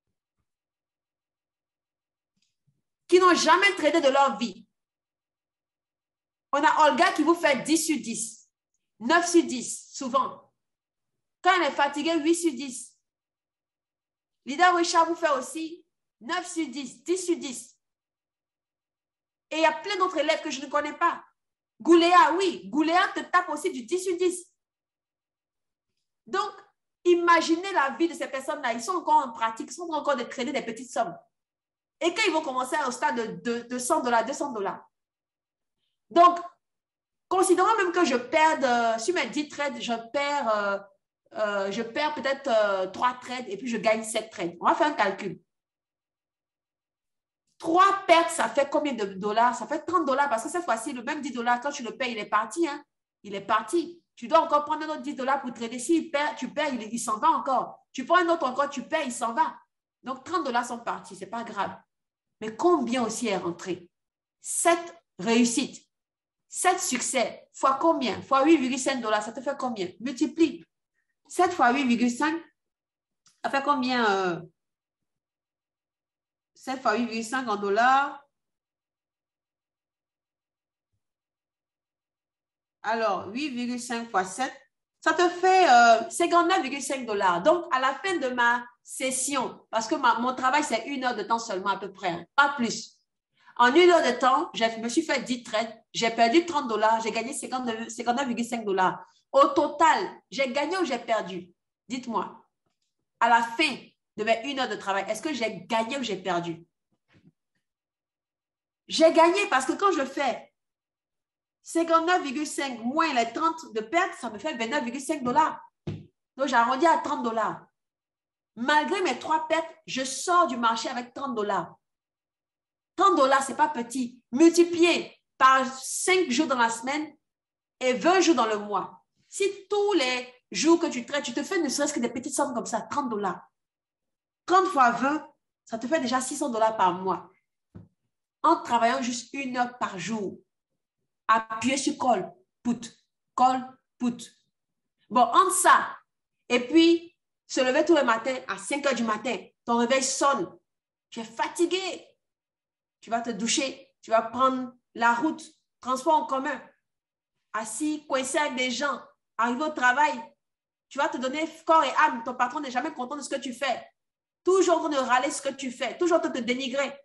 Qui n'ont jamais tradé de leur vie. On a Olga qui vous fait dix sur dix, neuf sur dix, souvent. Quand elle est fatiguée, huit sur dix. Leader Richard vous fait aussi neuf sur dix, dix sur dix. Et il y a plein d'autres élèves que je ne connais pas. Gouléa, oui, Gouléa te tape aussi du dix sur dix. Donc, imaginez la vie de ces personnes-là. Ils sont encore en pratique, ils sont encore de trader des petites sommes. Et quand ils vont commencer au stade de, de, de cent dollars, deux cents dollars. Donc, considérons même que je perde, euh, sur mes dix trades, je perds, euh, euh, je perds peut-être euh, trois trades et puis je gagne sept trades. On va faire un calcul. trois pertes, ça fait combien de dollars? Ça fait trente dollars parce que cette fois-ci, le même dix dollars, quand tu le payes, il est parti. Hein? Il est parti. Tu dois encore prendre un autre dix dollars pour trader. Si perd, tu perds, il, il s'en va encore. Tu prends un autre encore, tu perds, il s'en va. Donc, trente dollars sont partis, ce n'est pas grave. Mais combien aussi est rentré? sept réussites, sept succès, fois combien? Fois huit virgule cinq dollars, ça te fait combien? Multiplie. sept fois huit virgule cinq, ça fait combien? euh, sept fois huit virgule cinq en dollars. Alors, huit virgule cinq fois sept, ça te fait euh, cinquante-neuf virgule cinq dollars. Donc, à la fin de ma session, parce que ma, mon travail, c'est une heure de temps seulement à peu près, hein, pas plus. En une heure de temps, je me suis fait dix trades, j'ai perdu trente dollars, j'ai gagné cinquante-neuf virgule cinq dollars. Au total, j'ai gagné ou j'ai perdu? Dites-moi, à la fin de mes une heure de travail, est-ce que j'ai gagné ou j'ai perdu? J'ai gagné parce que quand je fais cinquante-neuf virgule cinq moins les trente de perte, ça me fait vingt-neuf virgule cinq dollars. Donc, j'ai arrondi à trente dollars. Malgré mes trois pertes, je sors du marché avec trente dollars. trente dollars, ce n'est pas petit. Multiplié par cinq jours dans la semaine et vingt jours dans le mois. Si tous les jours que tu traites, tu te fais ne serait-ce que des petites sommes comme ça, trente dollars. trente fois vingt, ça te fait déjà six cents dollars par mois. En travaillant juste une heure par jour. Appuyer sur call, put, call, put. Bon, entre ça, et puis se lever tous les matins à cinq heures du matin, ton réveil sonne, tu es fatigué, tu vas te doucher, tu vas prendre la route, transport en commun, assis, coincé avec des gens, arrivé au travail, tu vas te donner corps et âme, ton patron n'est jamais content de ce que tu fais, toujours en train de râler ce que tu fais, toujours en train de te dénigrer.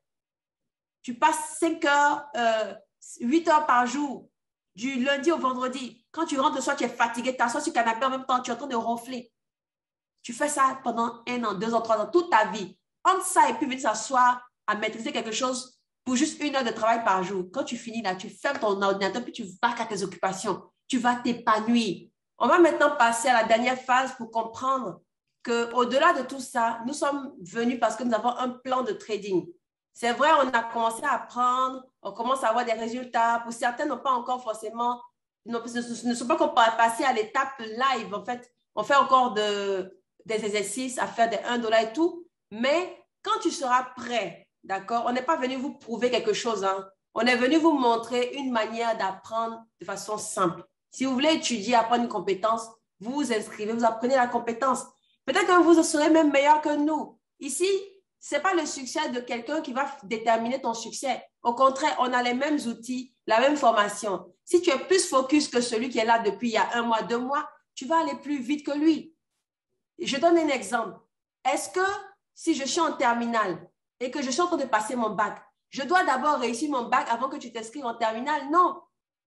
Tu passes cinq heures, euh, huit heures par jour, du lundi au vendredi. Quand tu rentres le soir, tu es fatigué, tu t'assois sur le canapé en même temps, tu es en train de ronfler. Tu fais ça pendant un an, deux ans, trois ans, toute ta vie. Entre ça et puis venir s'asseoir à maîtriser quelque chose pour juste une heure de travail par jour. Quand tu finis là, tu fermes ton ordinateur puis tu vas à tes occupations. Tu vas t'épanouir. On va maintenant passer à la dernière phase pour comprendre qu'au-delà de tout ça, nous sommes venus parce que nous avons un plan de trading. C'est vrai, on a commencé à apprendre, on commence à avoir des résultats. Pour certains, n'ont pas encore forcément, ne, ne sont pas encore passés à l'étape live. En fait, on fait encore de, des exercices à faire des un dollar et tout. Mais quand tu seras prêt, d'accord, on n'est pas venu vous prouver quelque chose. Hein. On est venu vous montrer une manière d'apprendre de façon simple. Si vous voulez étudier, apprendre une compétence, vous vous inscrivez, vous apprenez la compétence. Peut-être que vous serez même meilleur que nous. Ici, ce n'est pas le succès de quelqu'un qui va déterminer ton succès. Au contraire, on a les mêmes outils, la même formation. Si tu es plus focus que celui qui est là depuis il y a un mois, deux mois, tu vas aller plus vite que lui. Je donne un exemple. Est-ce que si je suis en terminale et que je suis en train de passer mon bac, je dois d'abord réussir mon bac avant que tu t'inscrives en terminale? Non.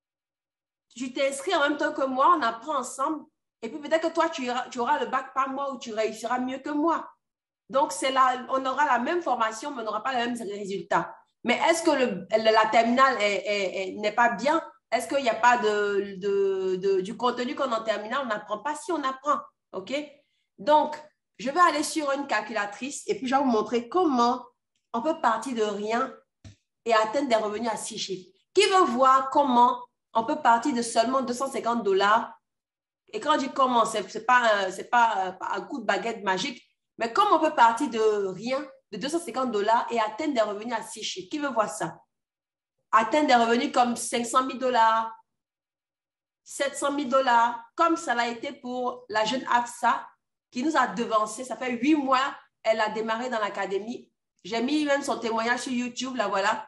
Tu t'inscris en même temps que moi, on apprend ensemble. Et puis peut-être que toi, tu, iras, tu auras le bac par moi ou tu réussiras mieux que moi. Donc, là, on aura la même formation, mais on n'aura pas les mêmes résultats. Mais est-ce que le, la terminale n'est pas bien? Est-ce qu'il n'y a pas de, de, de, du contenu qu'on en terminale? On n'apprend pas si on apprend. OK? Donc, je vais aller sur une calculatrice et puis je vais vous montrer comment on peut partir de rien et atteindre des revenus à six chiffres. Qui veut voir comment on peut partir de seulement deux cent cinquante dollars? Et quand on dit comment, ce n'est pas, pas un coup de baguette magique. Mais comme on peut partir de rien, de deux cent cinquante dollars et atteindre des revenus à six chiffres, qui veut voir ça? Atteindre des revenus comme cinq cent mille dollars, sept cent mille dollars, comme ça l'a été pour la jeune Afsa qui nous a devancé. Ça fait huit mois, elle a démarré dans l'académie. J'ai mis même son témoignage sur YouTube, là voilà.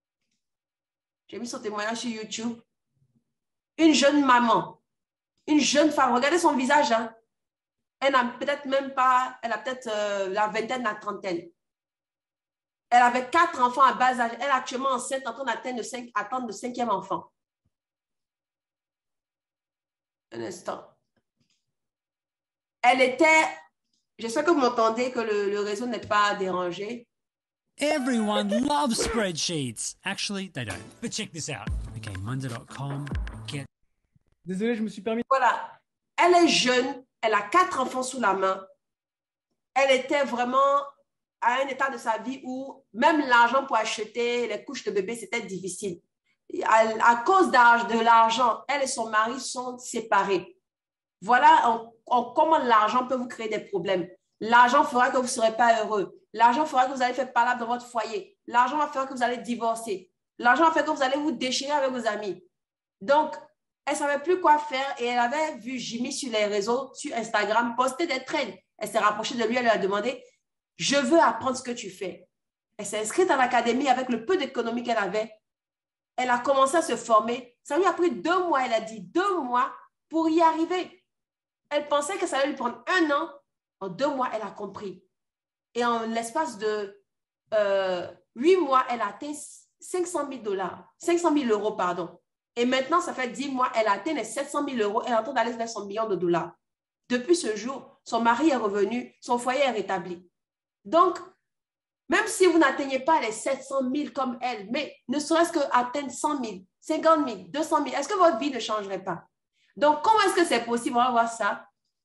J'ai mis son témoignage sur YouTube. Une jeune maman, une jeune femme, regardez son visage, hein. Elle n'a peut-être même pas, elle a peut-être euh, la vingtaine, la trentaine. Elle avait quatre enfants à bas âge. Elle est actuellement enceinte, en train d'attendre le, cinq, attendre le cinquième enfant. Un instant. Elle était, j'espère que vous m'entendez, que le, le réseau n'est pas dérangé. Everyone loves spreadsheets. Actually, they don't. But check this out. Okay, monday dot com. Get... Désolé, je me suis permis. Voilà. Elle est jeune. Elle a quatre enfants sous la main. Elle était vraiment à un état de sa vie où même l'argent pour acheter les couches de bébé, c'était difficile. À, à cause de l'argent, elle et son mari sont séparés. Voilà on, on, comment l'argent peut vous créer des problèmes. L'argent fera que vous ne serez pas heureux. L'argent fera que vous allez faire palabre dans votre foyer. L'argent va faire que vous allez divorcer. L'argent va faire que vous allez vous déchirer avec vos amis. Donc, elle ne savait plus quoi faire et elle avait vu Jimmy sur les réseaux, sur Instagram, poster des trades. Elle s'est rapprochée de lui, elle lui a demandé, je veux apprendre ce que tu fais. Elle s'est inscrite à l'académie avec le peu d'économie qu'elle avait. Elle a commencé à se former. Ça lui a pris deux mois, elle a dit, deux mois pour y arriver. Elle pensait que ça allait lui prendre un an. En deux mois, elle a compris. Et en l'espace de euh, huit mois, elle a atteint cinq cent mille dollars, cinq cent mille euros, pardon. Et maintenant, ça fait dix mois, elle a atteint les sept cent mille euros. Elle est en train d'aller vers son million de dollars. Depuis ce jour, son mari est revenu, son foyer est rétabli. Donc, même si vous n'atteignez pas les sept cent mille comme elle, mais ne serait-ce qu'atteindre cent mille, cinquante mille, deux cent mille, est-ce que votre vie ne changerait pas? Donc, comment est-ce que c'est possible? On va voir ça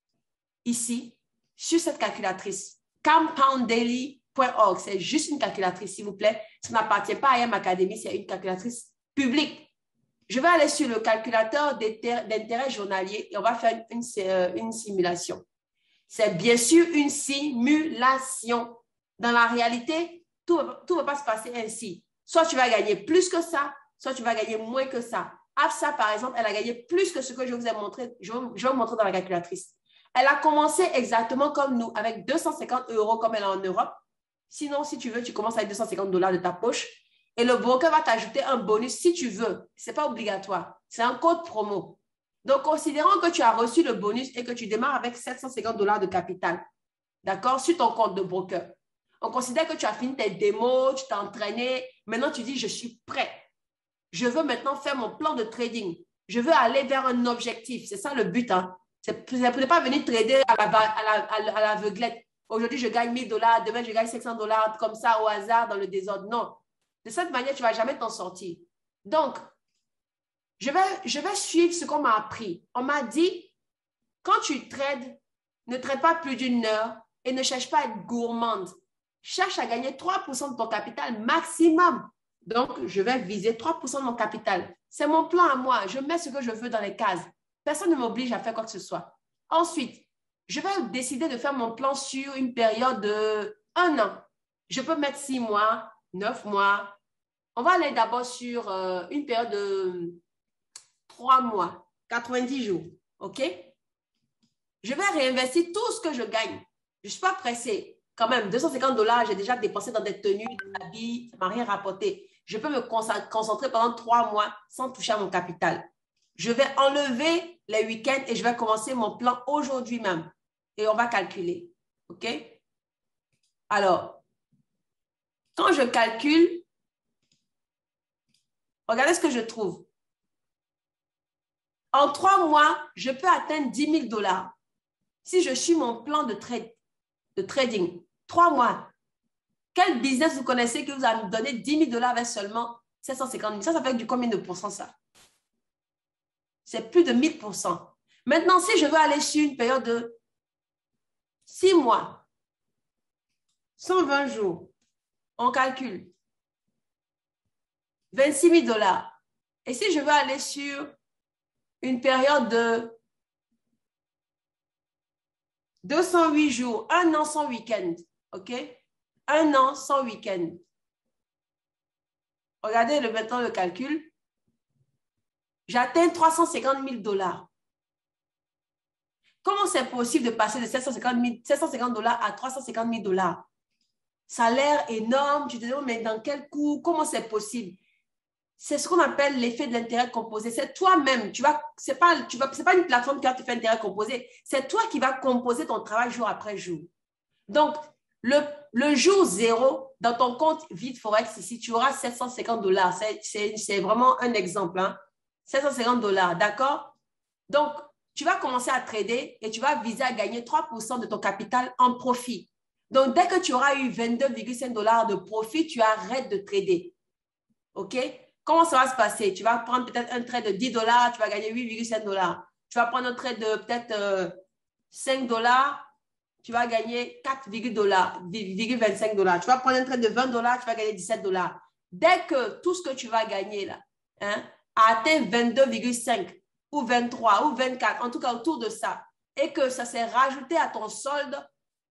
ici, sur cette calculatrice. compound daily point org. C'est juste une calculatrice, s'il vous plaît. Ça n'appartient pas à I M Academy, c'est une calculatrice publique. Je vais aller sur le calculateur d'intérêt journalier et on va faire une, une, une simulation. C'est bien sûr une simulation. Dans la réalité, tout ne va pas se passer ainsi. Soit tu vas gagner plus que ça, soit tu vas gagner moins que ça. Afsa, par exemple, elle a gagné plus que ce que je vous ai montré. Je vais, je vais vous montrer dans la calculatrice. Elle a commencé exactement comme nous, avec deux cent cinquante euros comme elle est en Europe. Sinon, si tu veux, tu commences avec deux cent cinquante dollars de ta poche. Et le broker va t'ajouter un bonus si tu veux. Ce n'est pas obligatoire. C'est un code promo. Donc, considérant que tu as reçu le bonus et que tu démarres avec sept cent cinquante dollars de capital, d'accord, sur ton compte de broker. On considère que tu as fini tes démos, tu t'es entraîné. Maintenant, tu dis, je suis prêt. Je veux maintenant faire mon plan de trading. Je veux aller vers un objectif. C'est ça le but. Hein. C'est ne pas venir trader à l'aveuglette. La, Aujourd'hui, je gagne mille dollars. Demain, je gagne cinq cents dollars comme ça au hasard dans le désordre. Non. De cette manière, tu ne vas jamais t'en sortir. Donc, je vais, je vais suivre ce qu'on m'a appris. On m'a dit, quand tu trades, ne trade pas plus d'une heure et ne cherche pas à être gourmande. Cherche à gagner trois pour cent de ton capital maximum. Donc, je vais viser trois pour cent de mon capital. C'est mon plan à moi. Je mets ce que je veux dans les cases. Personne ne m'oblige à faire quoi que ce soit. Ensuite, je vais décider de faire mon plan sur une période de un an. Je peux mettre six mois, neuf mois. On va aller d'abord sur euh, une période de trois mois, quatre-vingt-dix jours. OK? Je vais réinvestir tout ce que je gagne. Je ne suis pas pressée. Quand même, deux cent cinquante dollars, j'ai déjà dépensé dans des tenues, des habits, ça ne m'a rien rapporté. Je peux me concentrer pendant trois mois sans toucher à mon capital. Je vais enlever les week-ends et je vais commencer mon plan aujourd'hui même. Et on va calculer. OK? Alors, quand je calcule, regardez ce que je trouve. En trois mois, je peux atteindre dix mille dollars si je suis mon plan de, trade, de trading. Trois mois. Quel business vous connaissez qui vous a donné dix mille dollars avec seulement sept cent cinquante mille? Ça, ça fait du combien de pourcents ça? C'est plus de mille pour cent. Maintenant, si je veux aller sur une période de six mois, cent vingt jours, on calcule vingt-six mille dollars. Et si je veux aller sur une période de deux cent huit jours, un an sans week-end, OK? Un an sans week-end. Regardez le, maintenant le calcul. J'atteins trois cent cinquante mille dollars. Comment c'est possible de passer de sept cent cinquante dollars à trois cent cinquante mille dollars? Ça a l'air énorme. Tu te demandes, mais dans quel coût? Comment c'est possible? C'est ce qu'on appelle l'effet de l'intérêt composé. C'est toi-même. Tu vas, c'est pas, tu vas, c'est pas une plateforme qui va te faire intérêt composé. C'est toi qui vas composer ton travail jour après jour. Donc, le, le jour zéro, dans ton compte vide Forex, ici, tu auras sept cent cinquante dollars. C'est vraiment un exemple. Hein? sept cent cinquante dollars, d'accord? Donc, tu vas commencer à trader et tu vas viser à gagner trois pour cent de ton capital en profit. Donc, dès que tu auras eu vingt-deux virgule cinq dollars de profit, tu arrêtes de trader. OK? Comment ça va se passer? Tu vas prendre peut-être un trade de dix dollars, tu vas gagner huit virgule cinq dollars. Tu vas prendre un trade de peut-être euh, cinq dollars, tu vas gagner quatre virgule vingt-cinq dollars. Tu vas prendre un trade de vingt dollars, tu vas gagner dix-sept dollars. Dès que tout ce que tu vas gagner là, hein, a atteint vingt-deux virgule cinq ou vingt-trois ou vingt-quatre, en tout cas autour de ça, et que ça s'est rajouté à ton solde,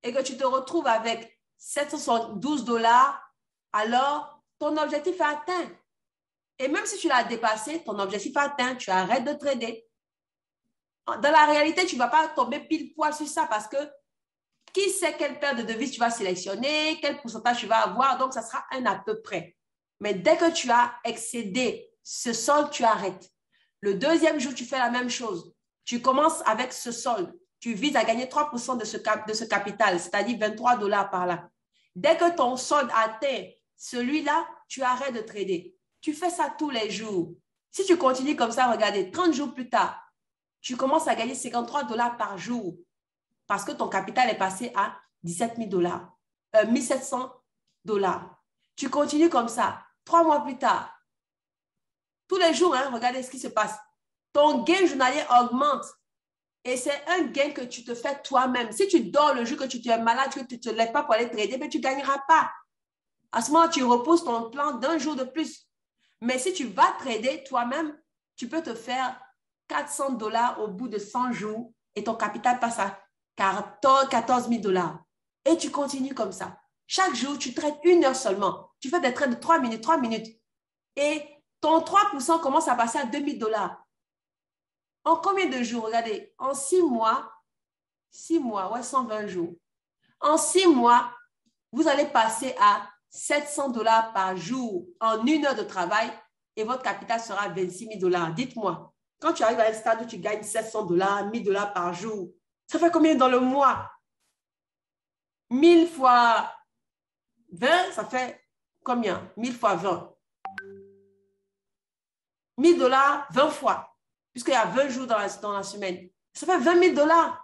et que tu te retrouves avec sept cent soixante-douze dollars, alors ton objectif est atteint. Et même si tu l'as dépassé, ton objectif est atteint, tu arrêtes de trader. Dans la réalité, tu ne vas pas tomber pile poil sur ça parce que qui sait quelle paire de devises tu vas sélectionner, quel pourcentage tu vas avoir, donc ça sera un à peu près. Mais dès que tu as excédé ce solde, tu arrêtes. Le deuxième jour, tu fais la même chose. Tu commences avec ce solde. Tu vises à gagner trois pour cent de ce, cap, de ce capital, c'est-à-dire vingt-trois dollars par là. Dès que ton solde atteint celui-là, tu arrêtes de trader. Tu fais ça tous les jours. Si tu continues comme ça, regardez, trente jours plus tard, tu commences à gagner cinquante-trois dollars par jour parce que ton capital est passé à dix-sept mille dollars, euh, mille sept cents dollars. Tu continues comme ça. Trois mois plus tard, tous les jours, hein, regardez ce qui se passe. Ton gain journalier augmente et c'est un gain que tu te fais toi-même. Si tu dors le jour que tu es malade, que tu ne te lèves pas pour aller trader, mais tu ne gagneras pas. À ce moment, tu repousses ton plan d'un jour de plus. Mais si tu vas trader toi-même, tu peux te faire quatre cents dollars au bout de cent jours et ton capital passe à quatorze mille dollars. Et tu continues comme ça. Chaque jour, tu traites une heure seulement. Tu fais des trades de trois minutes, trois minutes. Et ton trois pour cent commence à passer à deux mille dollars. En combien de jours? Regardez, en six mois, six mois, ouais, cent vingt jours. En six mois, vous allez passer à sept cents dollars par jour en une heure de travail et votre capital sera vingt-six mille dollars. Dites-moi, quand tu arrives à un stade où tu gagnes sept cents dollars, mille dollars par jour, ça fait combien dans le mois? mille fois vingt, ça fait combien? mille fois vingt. mille dollars, vingt fois, puisqu'il y a vingt jours dans la, dans la semaine. Ça fait vingt mille dollars.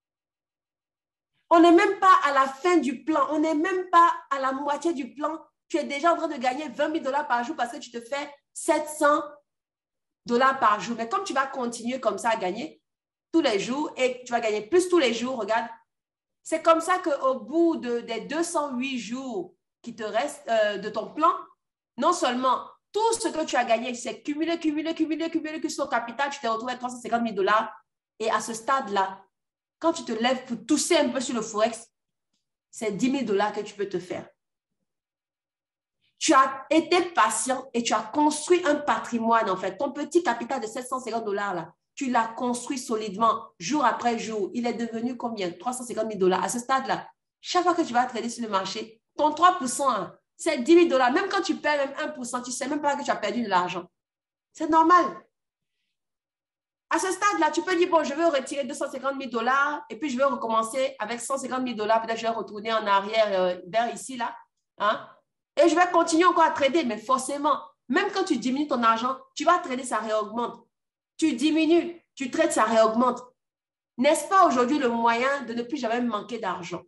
On n'est même pas à la fin du plan. On n'est même pas à la moitié du plan. Tu es déjà en train de gagner vingt mille dollars par jour parce que tu te fais sept cents dollars par jour. Mais comme tu vas continuer comme ça à gagner tous les jours et tu vas gagner plus tous les jours, regarde, c'est comme ça qu'au bout de, des deux cent huit jours qui te restent euh, de ton plan, non seulement tout ce que tu as gagné, c'est cumulé, cumulé, cumulé, cumulé, cumulé sur ton capital, tu t'es retrouvé à trois cent cinquante mille dollars et à ce stade-là, quand tu te lèves pour tousser un peu sur le Forex, c'est dix mille dollars que tu peux te faire. Tu as été patient et tu as construit un patrimoine, en fait. Ton petit capital de sept cent cinquante dollars, là, tu l'as construit solidement, jour après jour. Il est devenu combien? trois cent cinquante mille dollars. À ce stade-là, chaque fois que tu vas trader sur le marché, ton trois pour cent, hein, c'est dix mille dollars. Même quand tu perds même un pour cent, tu ne sais même pas que tu as perdu de l'argent. C'est normal. À ce stade-là, tu peux dire, bon, je veux retirer deux cent cinquante mille dollars et puis je vais recommencer avec cent cinquante mille dollars. Peut-être je vais retourner en arrière euh, vers ici, là. Hein? Et je vais continuer encore à trader. Mais forcément, même quand tu diminues ton argent, tu vas trader, ça réaugmente. Tu diminues, tu traites, ça réaugmente. N'est-ce pas aujourd'hui le moyen de ne plus jamais manquer d'argent?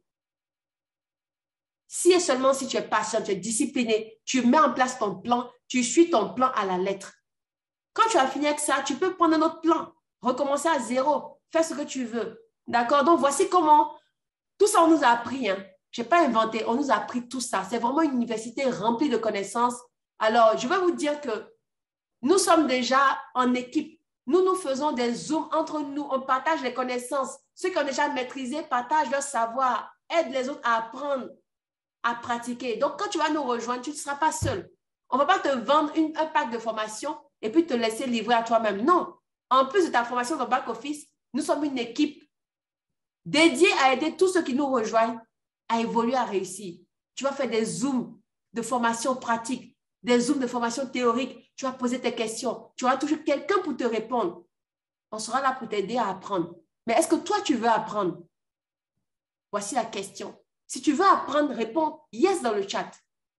Si et seulement si tu es patient, tu es discipliné, tu mets en place ton plan, tu suis ton plan à la lettre. Quand tu as fini avec ça, tu peux prendre un autre plan, recommencer à zéro, faire ce que tu veux. D'accord? Donc, voici comment tout ça, on nous a appris. Hein. Je n'ai pas inventé, on nous a appris tout ça. C'est vraiment une université remplie de connaissances. Alors, je vais vous dire que nous sommes déjà en équipe. Nous, nous faisons des zooms entre nous. On partage les connaissances. Ceux qui ont déjà maîtrisé partagent leur savoir, aident les autres à apprendre, à pratiquer. Donc, quand tu vas nous rejoindre, tu ne seras pas seul. On ne va pas te vendre une, un pack de formation et puis te laisser livrer à toi-même. Non. En plus de ta formation dans back-office, nous sommes une équipe dédiée à aider tous ceux qui nous rejoignent à évoluer, à réussir. Tu vas faire des zooms de formation pratique, des zooms de formation théorique. Tu vas poser tes questions. Tu auras toujours quelqu'un pour te répondre. On sera là pour t'aider à apprendre. Mais est-ce que toi, tu veux apprendre? Voici la question. Si tu veux apprendre, réponds yes dans le chat.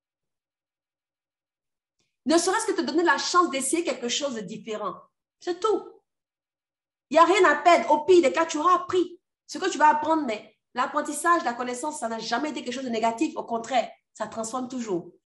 Ne serait-ce que te donner la chance d'essayer quelque chose de différent. C'est tout. Il n'y a rien à perdre. Au pire des cas, tu auras appris ce que tu vas apprendre. Mais l'apprentissage, la connaissance, ça n'a jamais été quelque chose de négatif. Au contraire, ça transforme toujours.